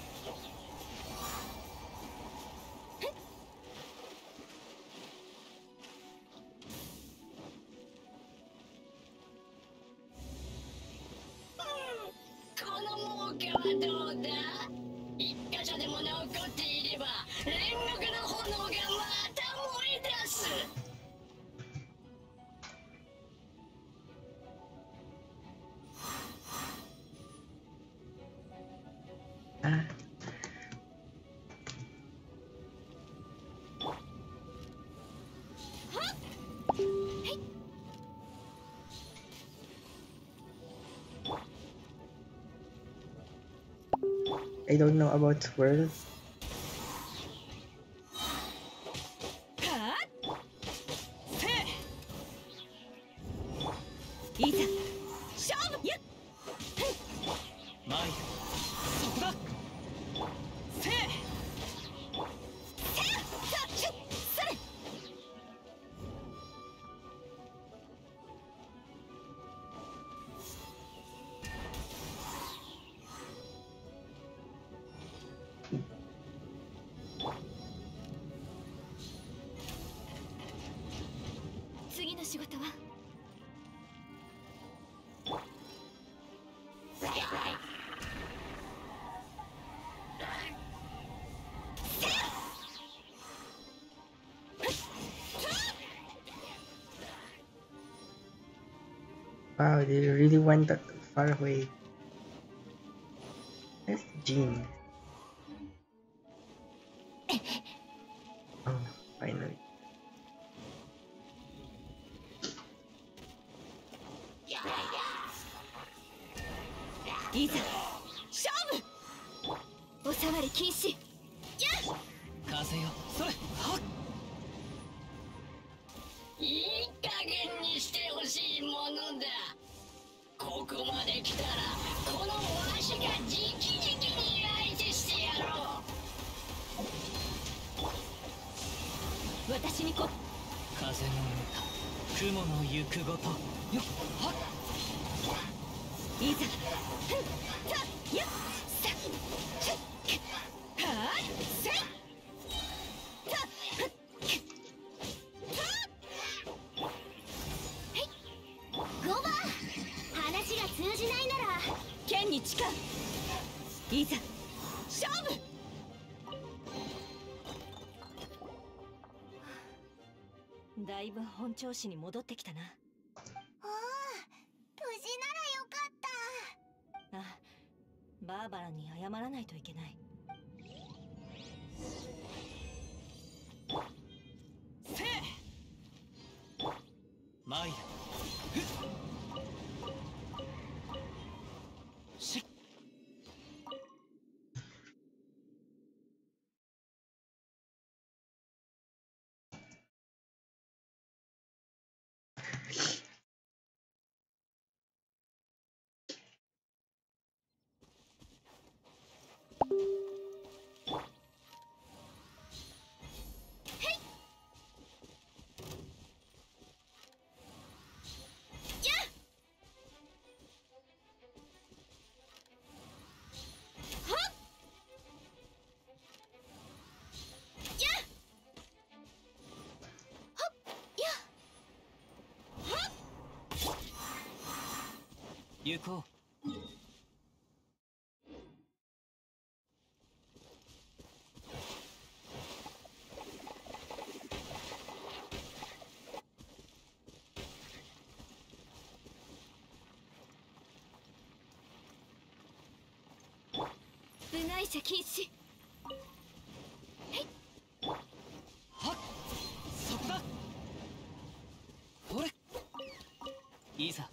この儲けはどうだ？一箇所でも残っていれば煉獄の炎がまた燃え出す。 Ah. I don't know about swirl. いざ勝負。やっ。 参る。そこだ。せい。 せい。さ、しゅ、それ。次の仕事は Wow, they really went that far away. That's Jean. Oh, finally. いざ勝負。お触り禁止。やっ。 風よそれ。はっ。 いい加減にしてほしいものだ。ここまで来たらこのわしが直々に相手してやろう。 私にこ風の歌雲の行くごと。よっはっ。 いざ。ふんたやっさふっはあせいたふっごばん、話が通じないなら剣に誓う。いざ勝負。だいぶ本調子に戻ってきたな。 ああ、無事ならよかった。 あ、バーバラに謝らないといけない。 せい。参る。しっ。 や行こう。 部外者禁止。 はっ、そこだ。ほれ、いざ。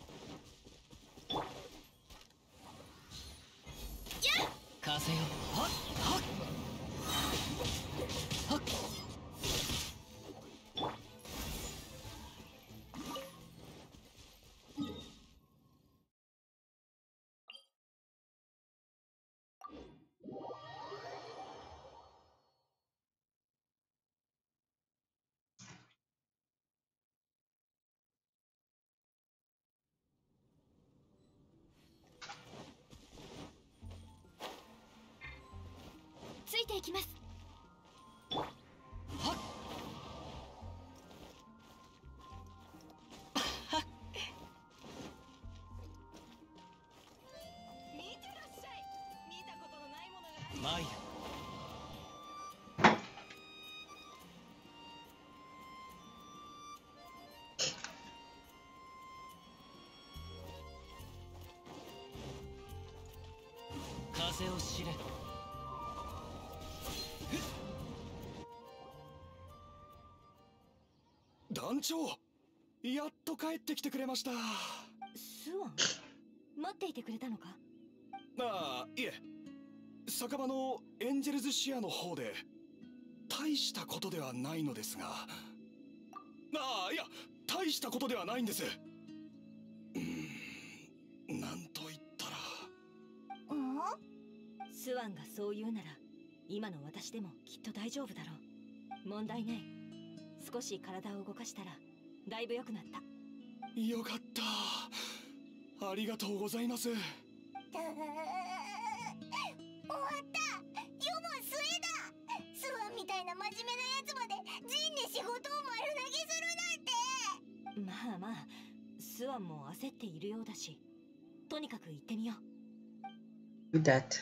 風よ。はっはっはっ。 ついていきます。 はっ見てらっしゃい。見たことのないものが。 参る。風を知れ。 団長、やっと帰ってきてくれました。 スワン、待っていてくれたのか。 ああ、いえ、酒場のエンジェルズシアの方で大したことではないのですが。ああ、いや、大したことではないんです。うーん、なんと言ったら。 スワンがそう言うなら今の私でもきっと大丈夫だろう。問題ない。少し体を動かしたらだいぶ良くなった。 よかった。ありがとうございます。 終わった。世も末だ。スワンみたいな真面目なやつまでジンに仕事を丸投げするなんて。 まあまあ、スワンも焦っているようだし、とにかく行ってみよう。 Do that.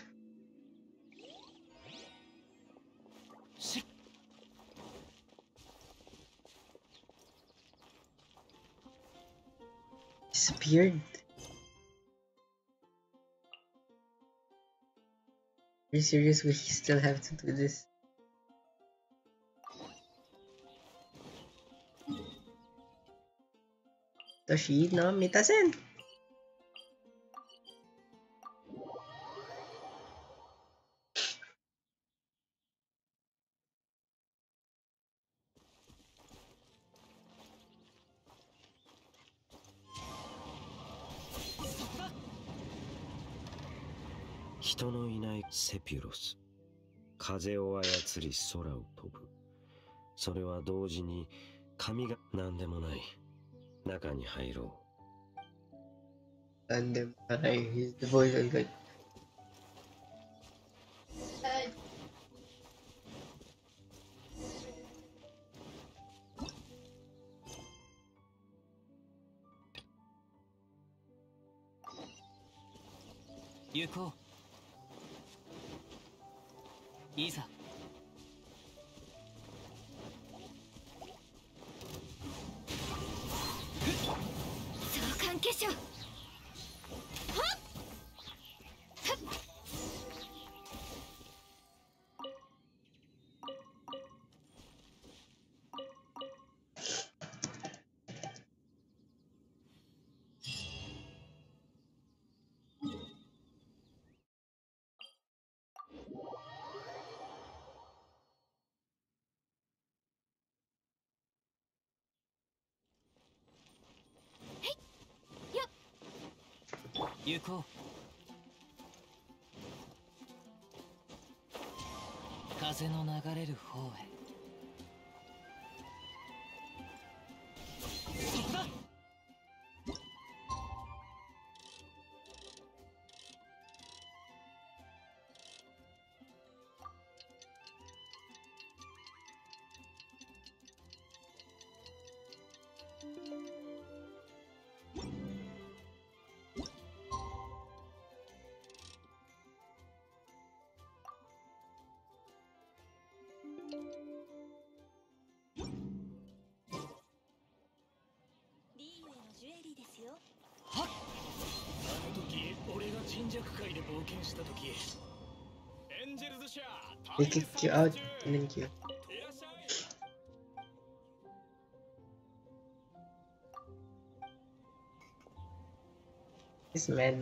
しっ。 Disappeared. Are you serious? We still have to do this. Toshi no Mitasen. そこだ。 人のいないセピュロス。風を操り空を飛ぶ。それは同時に神が何でもない。中に入ろう。なんでもない。He's the voice of God. 行こう。いざ。 召喚化粧。はっはっ。 行こう。風の流れる方へ。そこだ。 ジュエリーですよ。 はっ。あの時俺が人弱界で冒険した時、 エンジェルズシャー They kick you out and then you. He's mad.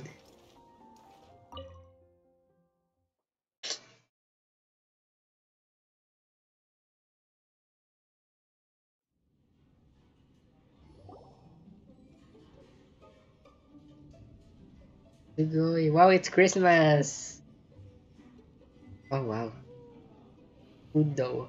Wow, it's Christmas! Oh wow. Food though.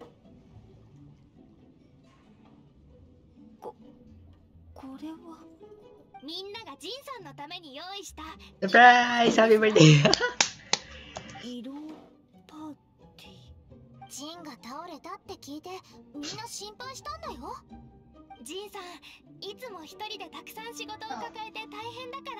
こ、これはみんながジンさんのために用意した Surprise! Happy birthday! 色パーティー。 ジンが倒れたって聞いてみんな心配したんだよ。ジンさん、いつも一人でたくさん仕事を抱えて大変だから。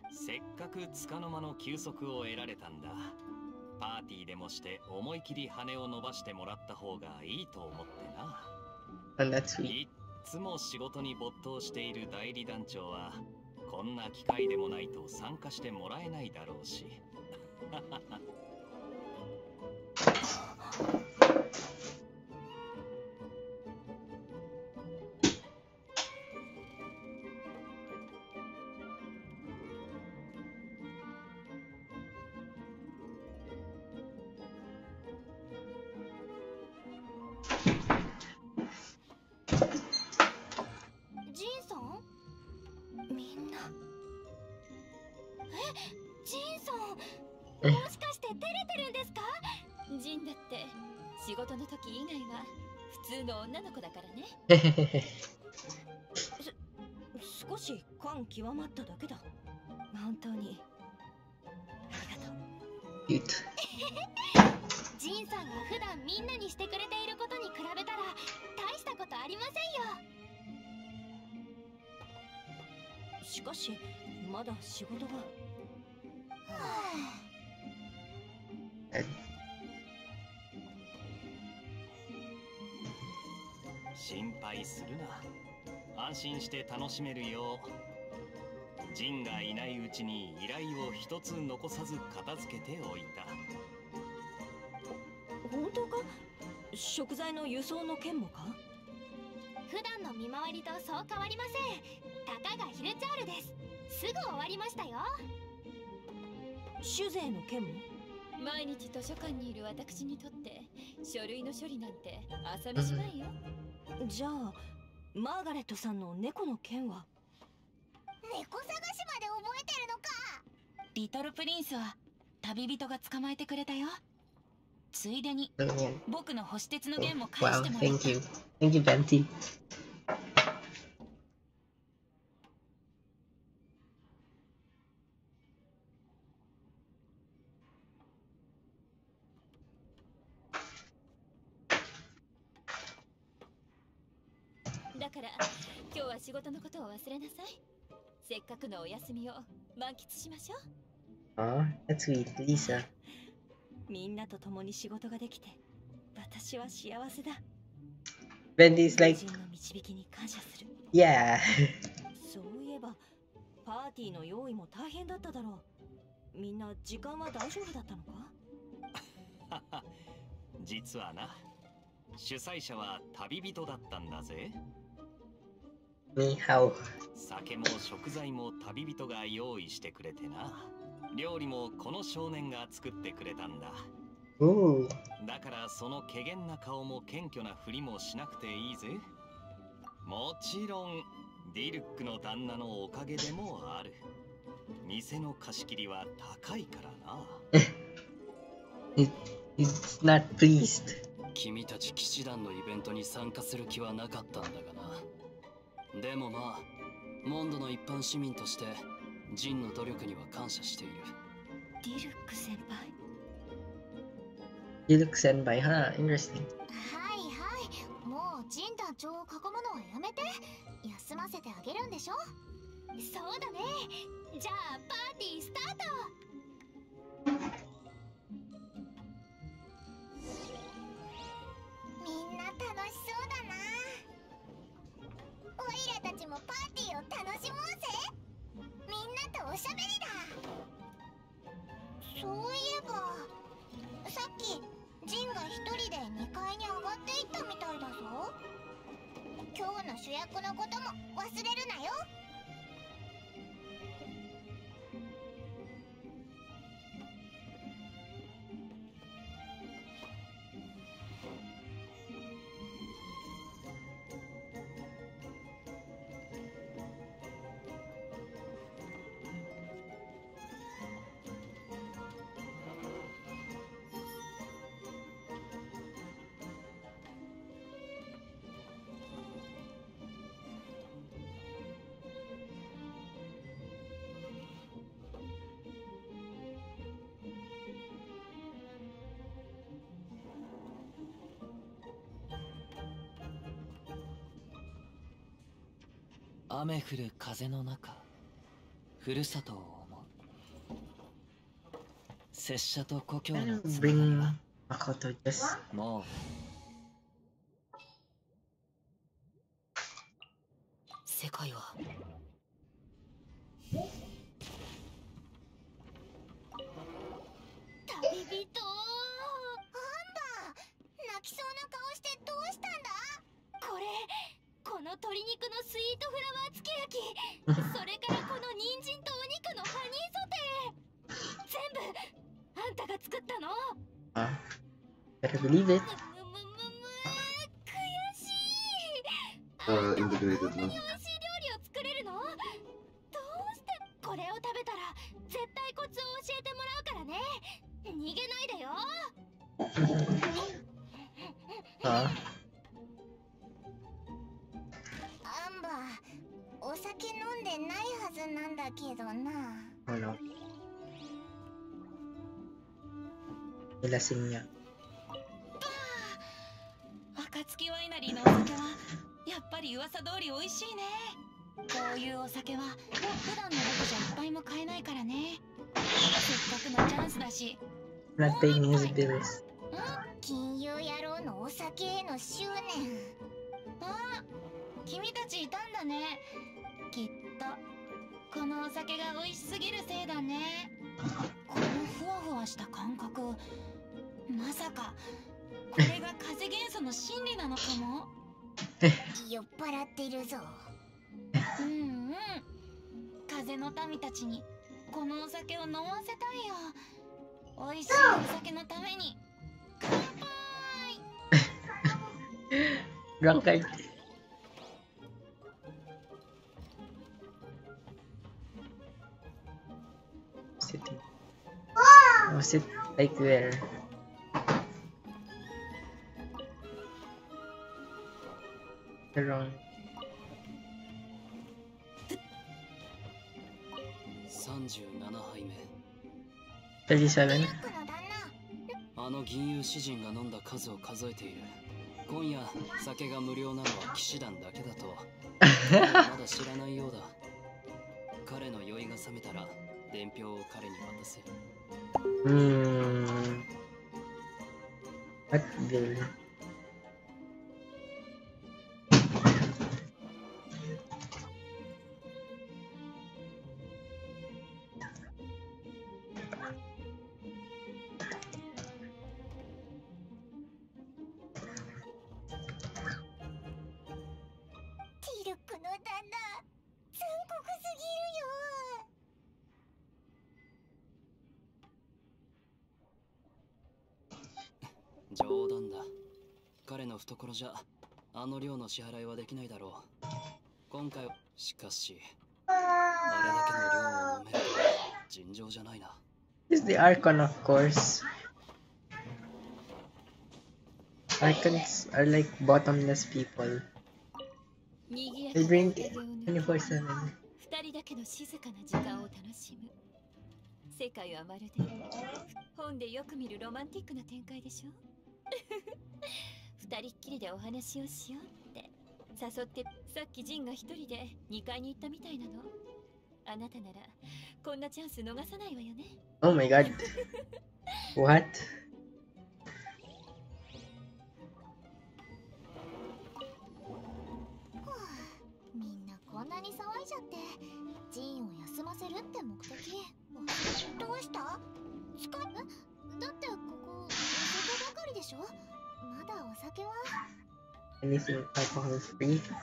せっかく束の間の休息を得られたんだ。パーティーでもして思い切り羽を伸ばしてもらった方がいいと思ってな。 And that's sweet. いっつも仕事に没頭している代理団長はこんな機会でもないと参加してもらえないだろうし。 ジンさん？みんな。え、ジンさん、もしかして照れてるんですか？ ジンだって仕事の時以外は普通の女の子だからね。す少し感極まっただけだ。本当にありがとう。 Cute. ジンさんが普段みんなにしてくれていることに比べたら大したことありませんよ。 しかしまだ仕事が。 心配するな。安心して楽しめるようジンがいないうちに依頼を一つ残さず片付けておいた。 本当か？食材の輸送の件もか？ 普段の見回りとそう変わりません。たかがヒルチャールです。すぐ終わりましたよ。 酒税の件も？ 毎日図書館にいる私にとって書類の処理なんて朝飯前よ。 じゃあマーガレットさんの猫の件は？ 猫探しまで覚えてるのか。 リトルプリンスは旅人が捕まえてくれたよ。ついでに僕の星鉄の弦も返 Wow, してもらった。 thank you. Thank you, Venti. だから今日は仕事のことを忘れなさい。せっかくのお休みを満喫しましょう。 Aw, that's sweet, Lisa. みんなと共に仕事ができて私は幸せだ。 Venti's like, 友人の導きに感謝する。 yeah. そういえばパーティーの用意も大変だっただろう。みんな時間は大丈夫だったのか？ 実はな、主催者は旅人だったんだぜ。 Ni hao. 酒も食材も旅人が用意してくれてな。料理もこの少年が作ってくれたんだ。 Ooh. だからその怪げな顔も謙虚なふりもしなくていいぜ。もちろんディルックの旦那のおかげでもある。店の貸し切りは高いからな。 He, he's not pleased. 君たち騎士団のイベントに参加する気はなかったんだがな。でもまあモンドの一般市民としてジンの努力には感謝している。 ディルック先輩。 You look senpai, huh? Interesting. はいはい、もうジン団長を囲むのはやめて。休ませてあげるんでしょ。そうだね。じゃあパーティースタート。みんな楽しそうだな。おいらたちもパーティーを楽しもうぜ。みんなとおしゃべりだ。そういえばさっきジンが一人でにかいに上がっていったみたいだぞ。今日の主役のことも忘れるなよ。 雨降る風の中、ふるさとを思う。拙者と故郷のつながりはもう世界は旅人。アンバー、泣きそうな顔してどうしたんだ。 これ、この鶏肉のスイートフラワーつけ焼き、それからこの人参とお肉のハニーソテー、全部あんたが作ったの？ あ、better believe it. 悔しい。 ああ、インテグレーテッドな。 美味しい料理を作れるの？どうしてこれを食べたら絶対コツを教えてもらうからね。逃げないでよ。 あアンバー、お酒飲んでないはずなんだけどな。 あのnilasing niya. 暁ワイナリーのお酒はやっぱり噂通り美味しいね。こういうお酒は普段の僕じゃ一杯も買えないからね。せっかくのチャンスだし。 Not paying his bills. 金融野郎のお酒への執念。 あ、君たちいたんだね。きっとこのお酒が美味しすぎるせいだね。このふわふわした感覚、まさかこれが風元素の真理なのかも。 酔っ払ってるぞ。 うんうん、風の民たちにこのお酒を飲ませたいよ。美味しいお酒のために乾杯。 Drunkard. Sitting. Oh, sit like where? Around. さんじゅうななはいめ。 thirty-seven. あの銀融詩人が飲んだ数を数えている。今夜酒が無料なのは騎士団だけだとまだ知らないようだ。彼の酔いが覚めたら伝票を彼に渡せ。 Hmm. What bill? .冗談だ。彼の懐じゃあの量の支払いはできないだろう。今回はしかしあれだけの量を飲めるとは尋常じゃないな。 Is the Archon, of course. Archons are like bottomless people. They drink twenty-four seven. 二人だけの静かな時間を楽しむ。世界はまるで本でよく見るロマンティックな展開でしょ。二人っきりでお話をしようって誘って、さっきジンが一人でにかいに行ったみたいなの。あなたならこんなチャンス逃さないわよね。 Oh my god. What? みんななに騒いじゃってジンを休ませるって目的。どうした？使っだってここお酒ばかりでしょ。まだお酒は。 Anything alcohol free? じゃ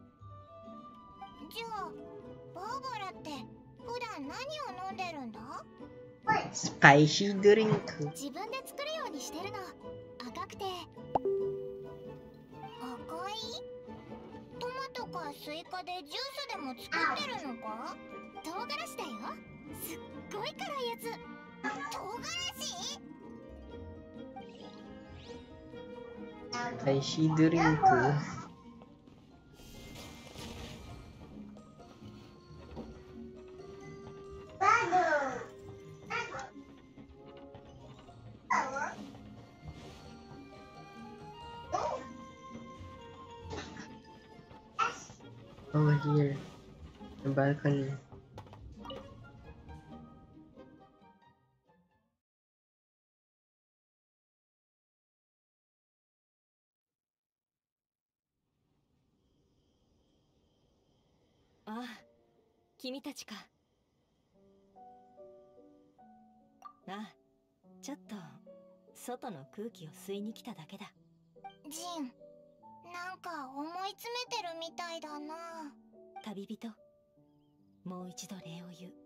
あバーバラって普段何を飲んでるんだ？ Spicy drink. 自分で作るようにしてるの。赤くて赤いトマトかスイカでジュースでも作ってるのか？唐辛子だよ。すっごい辛いやつ。唐辛子？ Spicy drink. Over here, the balcony. Ah, 君たちか。あ、ちょっと外の空気を吸いに来ただけだ。 ジン、なんか思い詰めてるみたいだな。 旅人、もう一度礼を言う。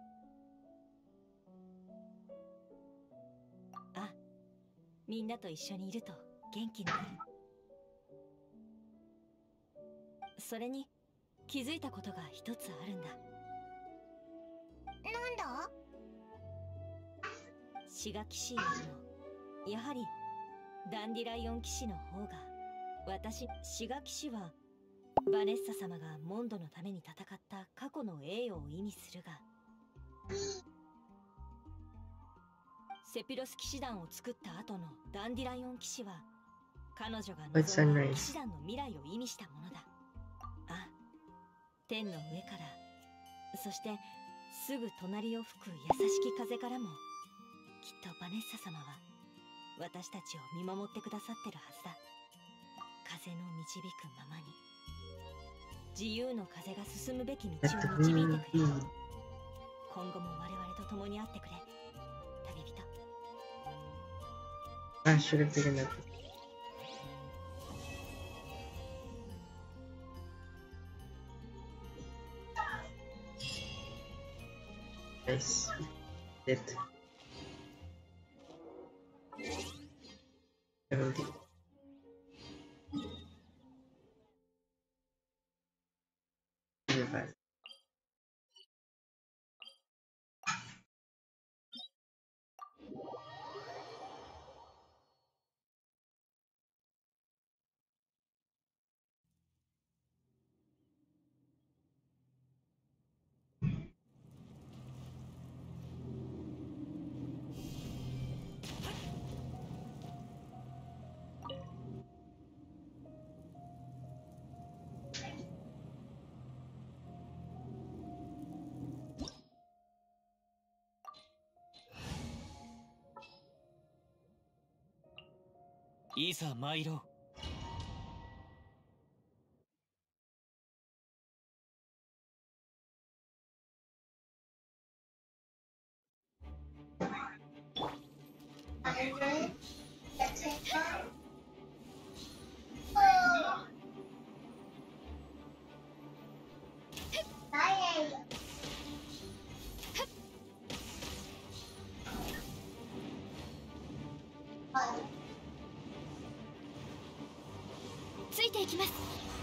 あ、みんなと一緒にいると元気になる。それに気づいたことが一つあるんだ。 なんだ？ シガ騎士よりもやはりダンディライオン騎士の方が、私シガ騎士はバネッサ様がモンドのために戦った過去の栄誉を意味するが、セピロス騎士団を作った後のダンディライオン騎士は彼女が望んだ騎士団の未来を意味したものだ。あ、天の上から、そしてすぐ隣を吹く優しき風からも、きっとバネッサ様は私たちを見守ってくださってるはずだ。風の導くままに、自由の風が進むべき道を導いてくれ。今後も我々と共にあってくれ、旅人。 I should have figured that. Nice. It. seventy. Five. Eva. いざ参ろう。 ついていきます。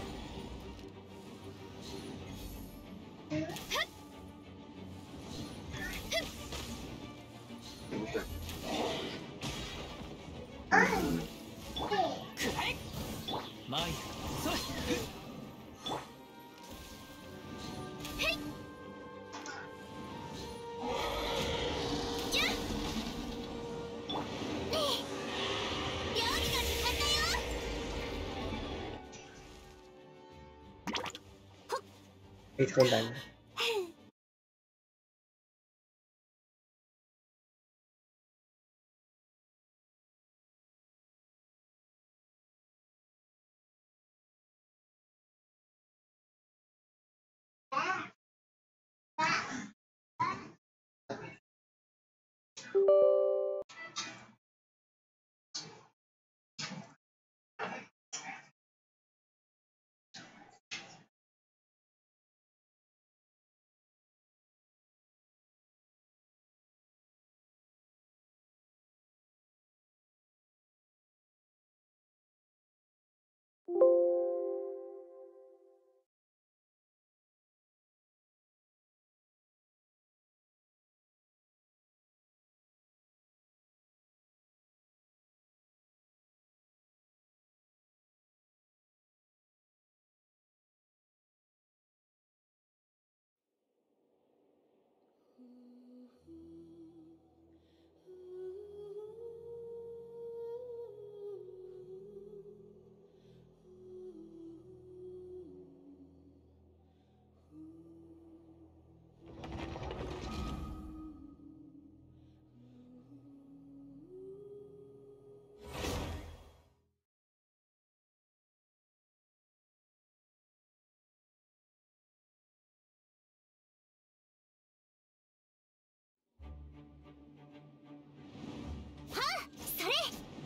前へ、それ。 Wait, hold on. それ。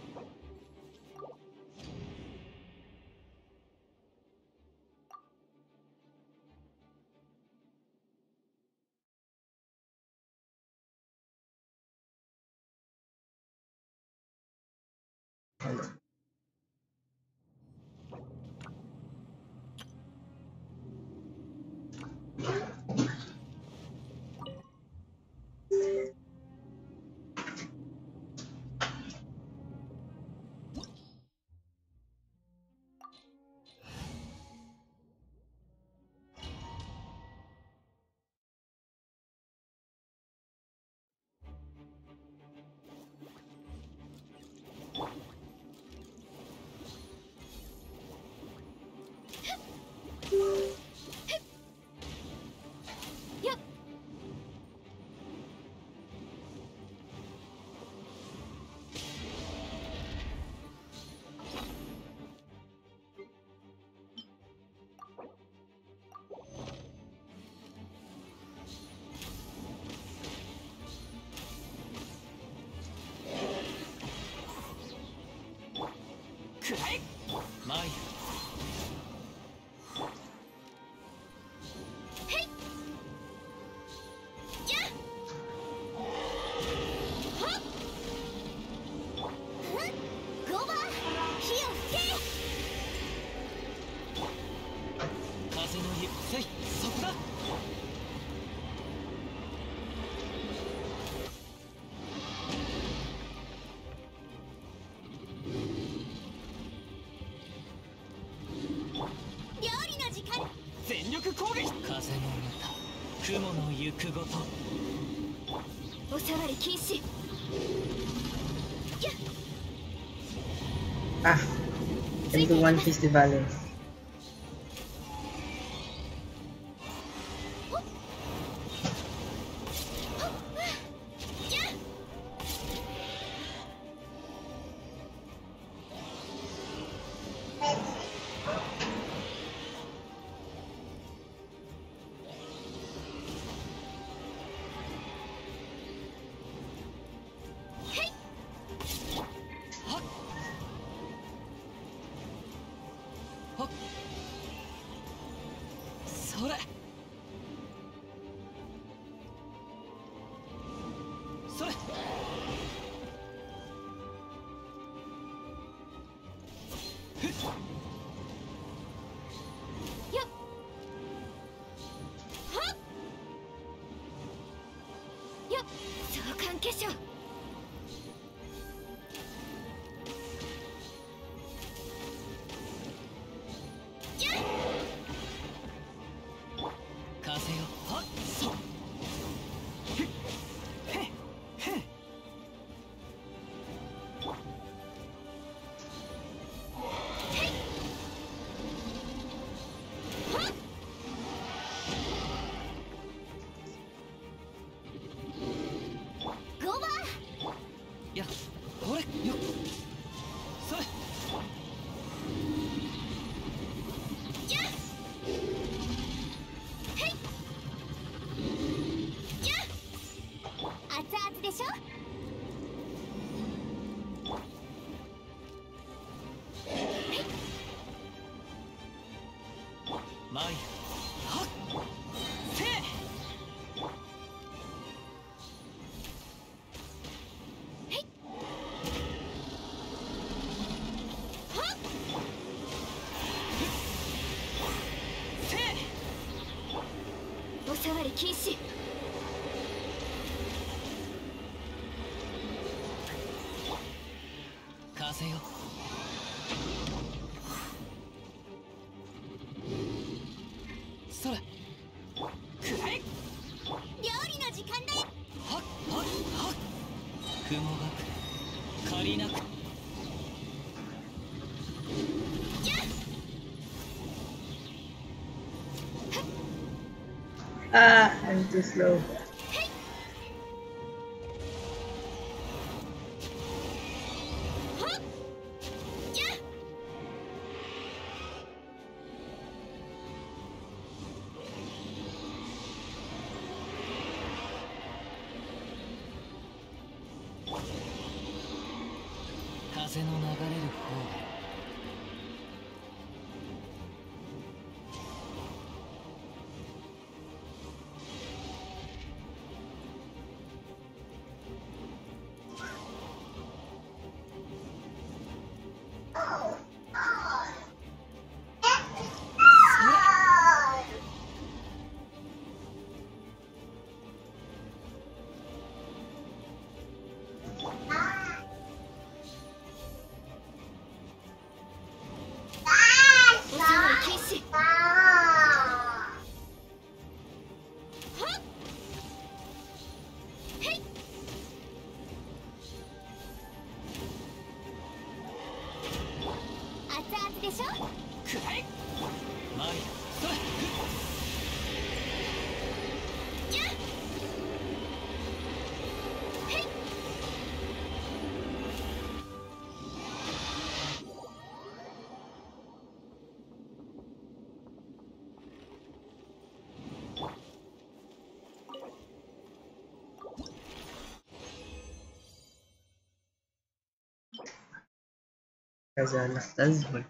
くらえマイへいやっはっうんゴーバー火を吹け風の湯せいそこだ全力攻撃風の歌雲の行くごとおさわり禁止やっ Ah, M two One Piece the balance. それそれふっよっはっよっ召喚結晶風よはっそふっへっへっゴーバいやこれよそれーやっへいやっ熱々でしょに。 風よ。それ。くらえ。 料理の時間だよ。 はっはっはっ。雲が借りなく。 Ah, I'm too slow. 風の流れる方へ。 でしょ。 くらえ。マリア、それ。 やっ。へい。 Kazana Tazman.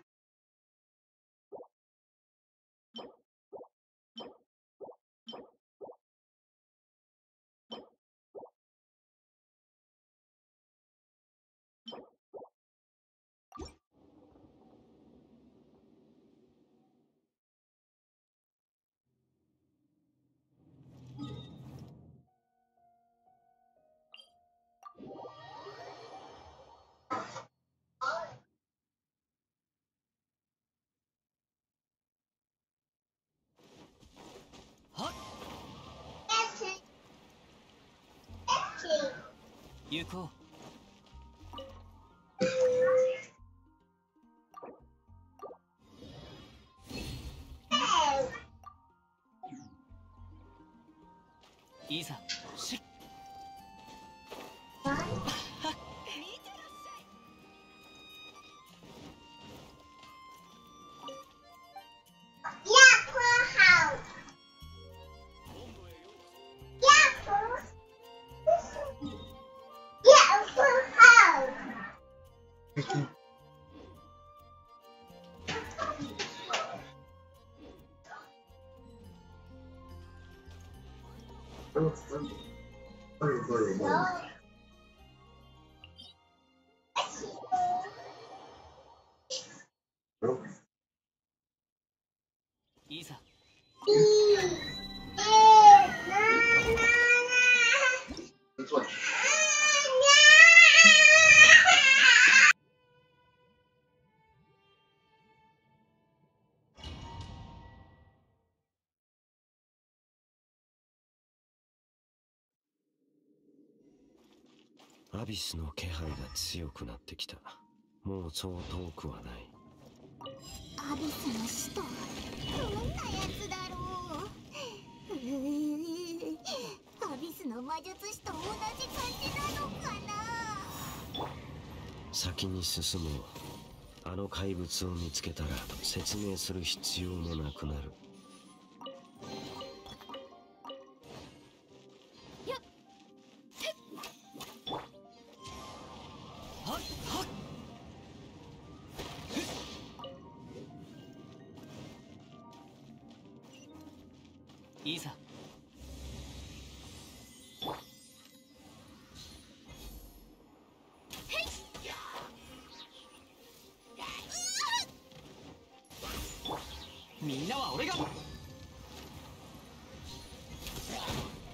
行こう。いざしっ。いざ。 アビスの気配が強くなってきた。もうそう遠くはない。 アビスの使徒、どんなやつだろう。うーアビスの魔術師と同じ感じなのかな。 先に進もう。あの怪物を見つけたら説明する必要もなくなる。 いざ。みんなは俺が。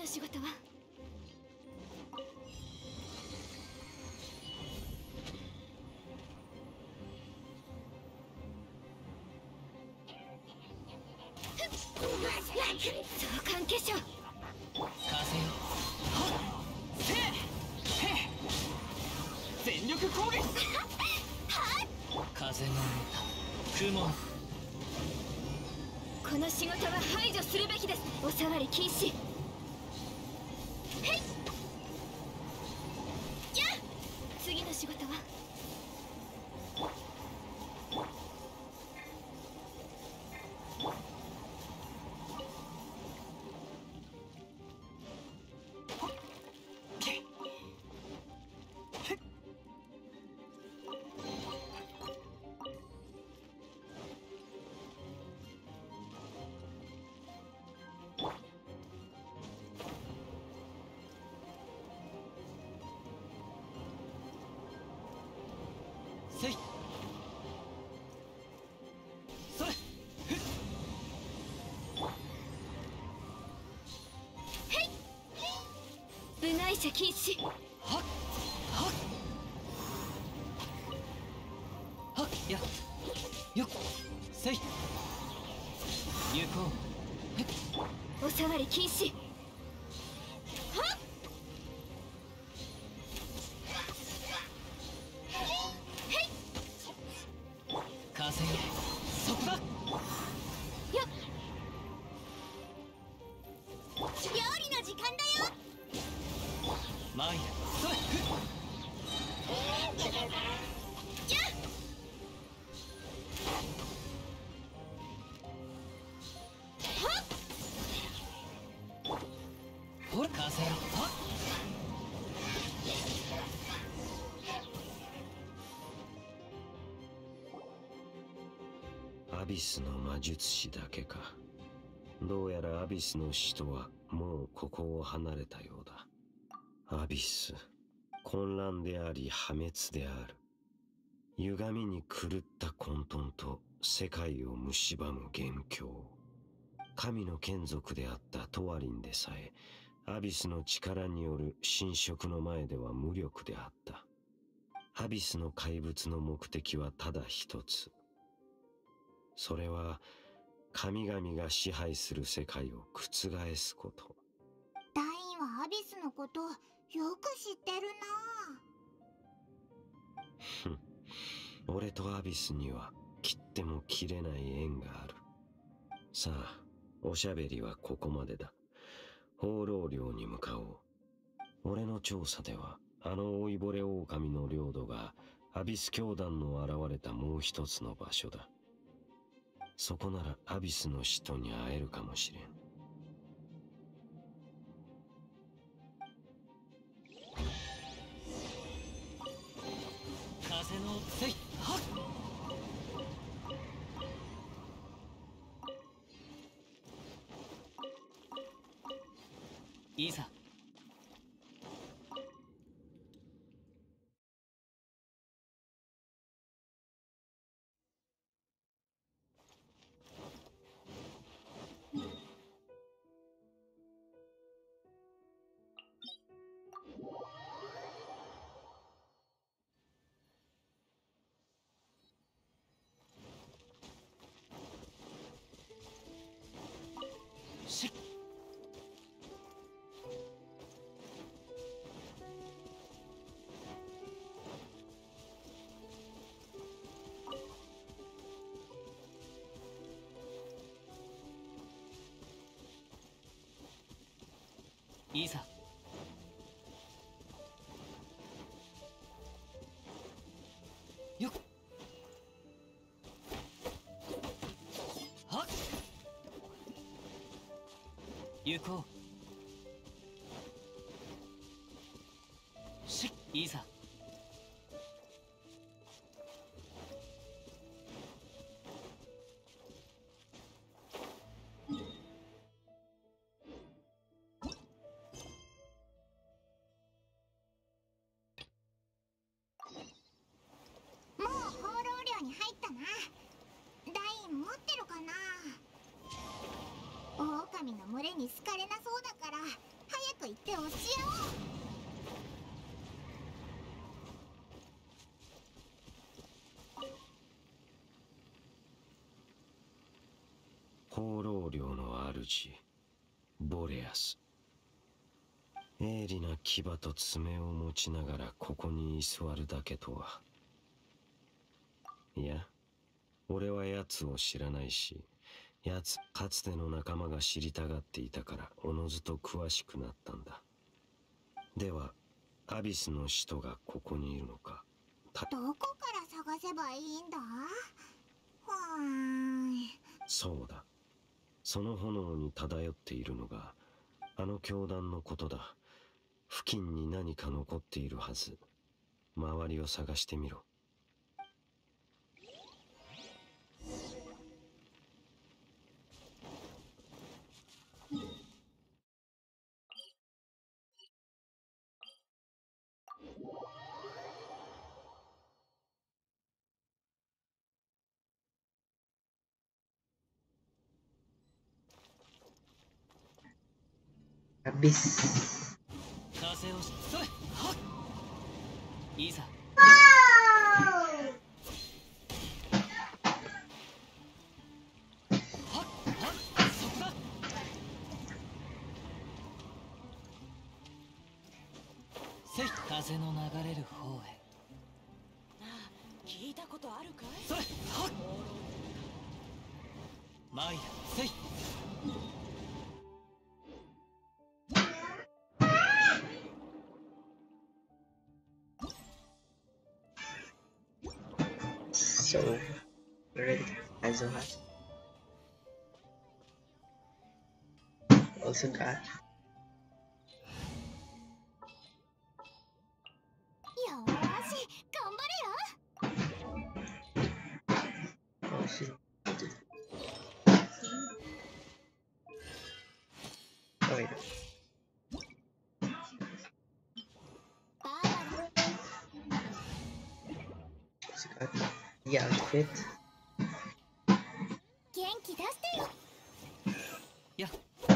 の仕事は？相関化粧。 風よ。せへ全力攻撃。風の雲。 この仕事は排除するべきです。お触り禁止。へい。やっ次の仕事は？ せい。それ。 へい。部外者禁止。 はっはっはっやよっせい。行こう。お触り禁止。はっ。 風よ。そこだ。よっ。料理の時間だよ。 前へ。それ。 やっ。はっ。 ほら風よ。はっ。 アビスの魔術師だけか。どうやらアビスの使徒はもうここを離れたようだ。アビス、混乱であり破滅である。歪みに狂った混沌と世界を蝕む元凶。神の眷属であったトワリンでさえ、アビスの力による侵食の前では無力であった。アビスの怪物の目的はただ一つ。それは神々が支配する世界を覆すこと。 ダインはアビスのことよく知ってるな。 ふん、俺とアビスには切っても切れない縁がある。さあ、おしゃべりはここまでだ。放浪領に向かおう。俺の調査ではあの老いぼれ狼の領土がアビス教団の現れたもう一つの場所だ。そこならアビスの使徒に会えるかもしれん。 風のせい。はっ。いざ。しっ。いざ。よっ。はっ。行こう。しっ。いざ。 もう放浪領に入ったな。ダイン持ってるかな。狼の群れに好かれなそうだから早く言って教えよう。 放浪領の主ボレアス。鋭利な牙と爪を持ちながらここに居座るだけとは。いや、俺は奴を知らないし、奴かつての仲間が知りたがっていたからおのずと詳しくなったんだ。ではアビスの使徒がここにいるのか。たどこから探せばいいんだ。ふーん。 そうだ、その炎に漂っているのがあの教団のことだ。付近に何か残っているはず。周りを探してみろ。 Habis. 風をしそれはっいざ風の流れる方へ。 なあ、聞いたことあるかい？ それはっマイラせい。 So, already also has also got よーし、頑張れよ。 oh shit. Oh wait. Also got the outfit. 元気出してよ。 やっ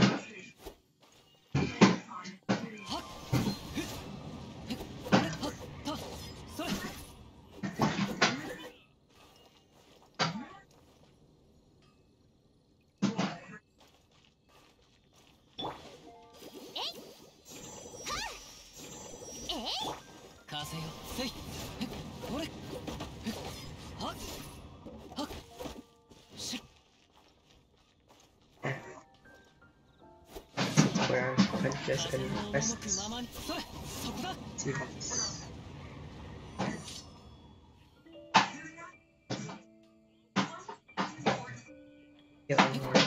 風よせい。これはっはっしっ。 Where punches and vests. See this. Yeah,